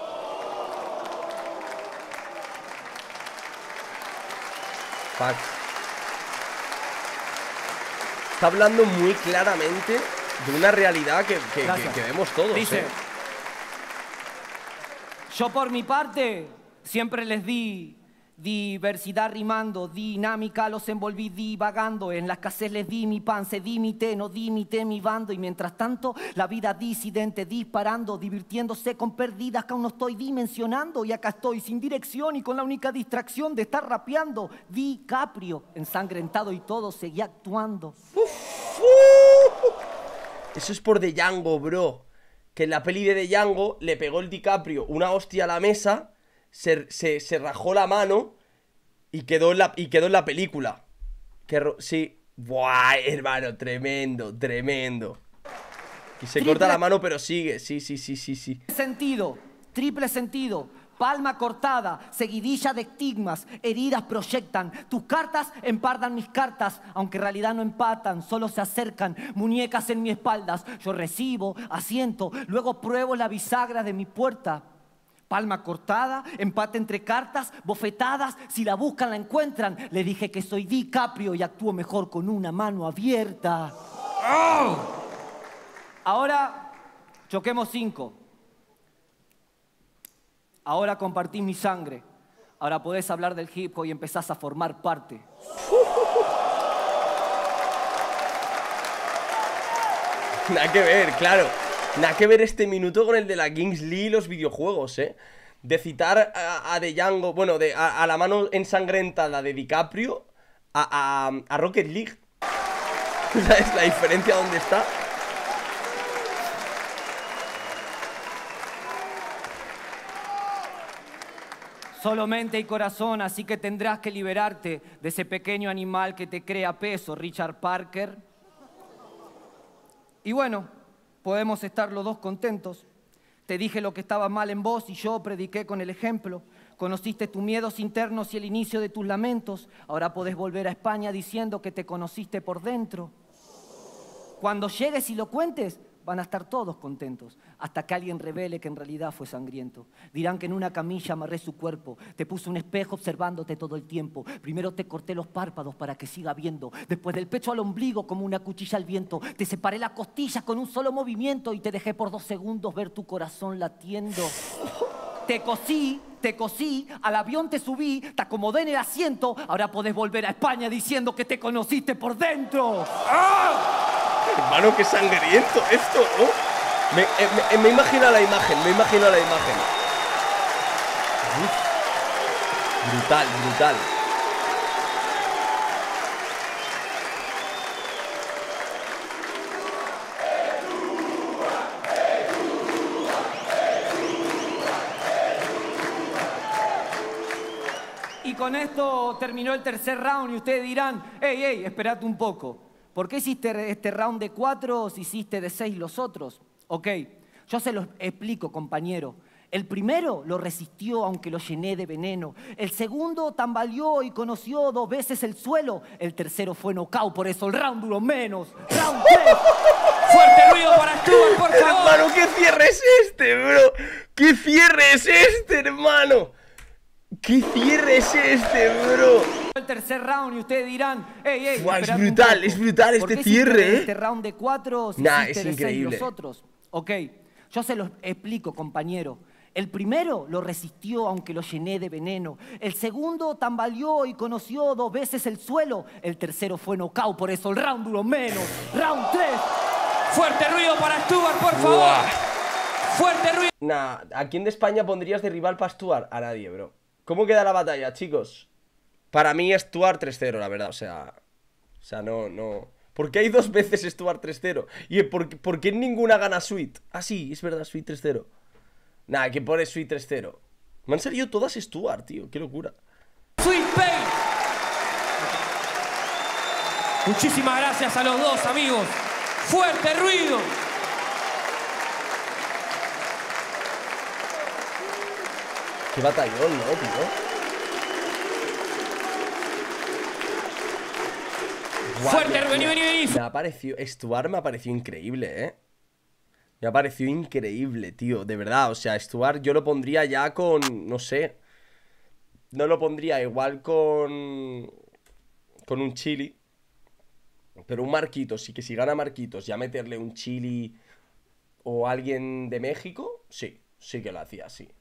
Está hablando muy claramente de una realidad que vemos todos. Dice, yo por mi parte siempre les di diversidad rimando, dinámica los envolví divagando, en la escasez les di mi pan, cedí mi té, no dimité mi bando y mientras tanto la vida disidente disparando, divirtiéndose con pérdidas que aún no estoy dimensionando y acá estoy sin dirección y con la única distracción de estar rapeando. DiCaprio, ensangrentado y todo, seguía actuando. Eso es por Django, bro. Que en la peli de Django le pegó el DiCaprio una hostia a la mesa, se rajó la mano y quedó en la película. Sí. Buah, hermano, tremendo. Y se corta la mano, pero sigue. Sí. Sentido, triple sentido. Palma cortada, seguidilla de estigmas, heridas proyectan. Tus cartas empardan mis cartas, aunque en realidad no empatan, solo se acercan. Muñecas en mis espaldas, yo recibo, asiento, luego pruebo la bisagra de mi puerta. Palma cortada, empate entre cartas, bofetadas, si la buscan la encuentran. Le dije que soy DiCaprio y actúo mejor con una mano abierta. ¡Oh! Ahora choquemos 5. Ahora compartís mi sangre. Ahora podés hablar del hip hop y empezás a formar parte. Nada que ver, claro. Nada que ver este minuto con el de la Kings League y los videojuegos, ¿eh? De citar a Django, bueno, a la mano ensangrentada de DiCaprio a Rocket League. ¿Sabes la diferencia dónde está? Solo mente y corazón, así que tendrás que liberarte de ese pequeño animal que te crea peso, Richard Parker. Y bueno, podemos estar los dos contentos. Te dije lo que estaba mal en vos y yo prediqué con el ejemplo. Conociste tus miedos internos y el inicio de tus lamentos. Ahora podés volver a España diciendo que te conociste por dentro. Cuando llegues y lo cuentes, van a estar todos contentos, hasta que alguien revele que en realidad fue sangriento. Dirán que en una camilla amarré su cuerpo, te puse un espejo observándote todo el tiempo. Primero te corté los párpados para que siga viendo, después del pecho al ombligo como una cuchilla al viento. Te separé la costilla con un solo movimiento y te dejé por 2 segundos ver tu corazón latiendo. Te cosí, al avión te subí, te acomodé en el asiento. Ahora podés volver a España diciendo que te conociste por dentro. ¡Ah! Hermano, qué sangriento esto, ¿no? Me imagino la imagen, Uf. Brutal, brutal. Y con esto terminó el tercer round y ustedes dirán, hey, esperate un poco. ¿Por qué hiciste este round de 4 si hiciste de 6 los otros? Ok, yo se los explico, compañero. El primero lo resistió aunque lo llené de veneno. El segundo tambaleó y conoció 2 veces el suelo. El tercero fue knockout, por eso el round duró menos. Round 3. ¡Fuerte ruido para Stuart, por favor! Hermano, ¿qué cierre es este, bro? ¿Qué cierre es este, hermano? ¿Qué cierre es este, bro? El tercer round y ustedes dirán, hey, Buah, es brutal este cierre, este round de 4 si nah, hiciste es de 6 increíble. los otros. Ok, yo se los explico, compañero. El primero lo resistió aunque lo llené de veneno. El segundo tambaleó y conoció 2 veces el suelo. El tercero fue knockout, por eso el round duró menos. Round 3. ¡Fuerte ruido para Stuart, por favor! Buah. ¡Fuerte ruido! Nah, ¿a quién de España pondrías de rival para Stuart? A nadie, bro. ¿Cómo queda la batalla, chicos? Para mí Stuart 3-0, la verdad, o sea, no. ¿Por qué hay 2 veces Stuart 3-0? ¿Y por qué ninguna gana Sweet? Ah, sí, es verdad, Sweet 3-0. Nah, que pone Sweet 3-0. Me han salido todas Stuart, tío, qué locura. Sweet Pain. Muchísimas gracias a los dos, amigos. ¡Fuerte ruido! Qué batallón, ¿no, tío? ¡Fuerte, vení! Me ha parecido, Stuart me ha parecido increíble, ¿eh? Me ha parecido increíble, tío, de verdad. O sea, Stuart yo lo pondría ya con, no sé. No lo pondría igual con un Chili. Pero un Marquitos, sí que si gana Marquitos, ya meterle un Chili o alguien de México, sí que lo hacía así.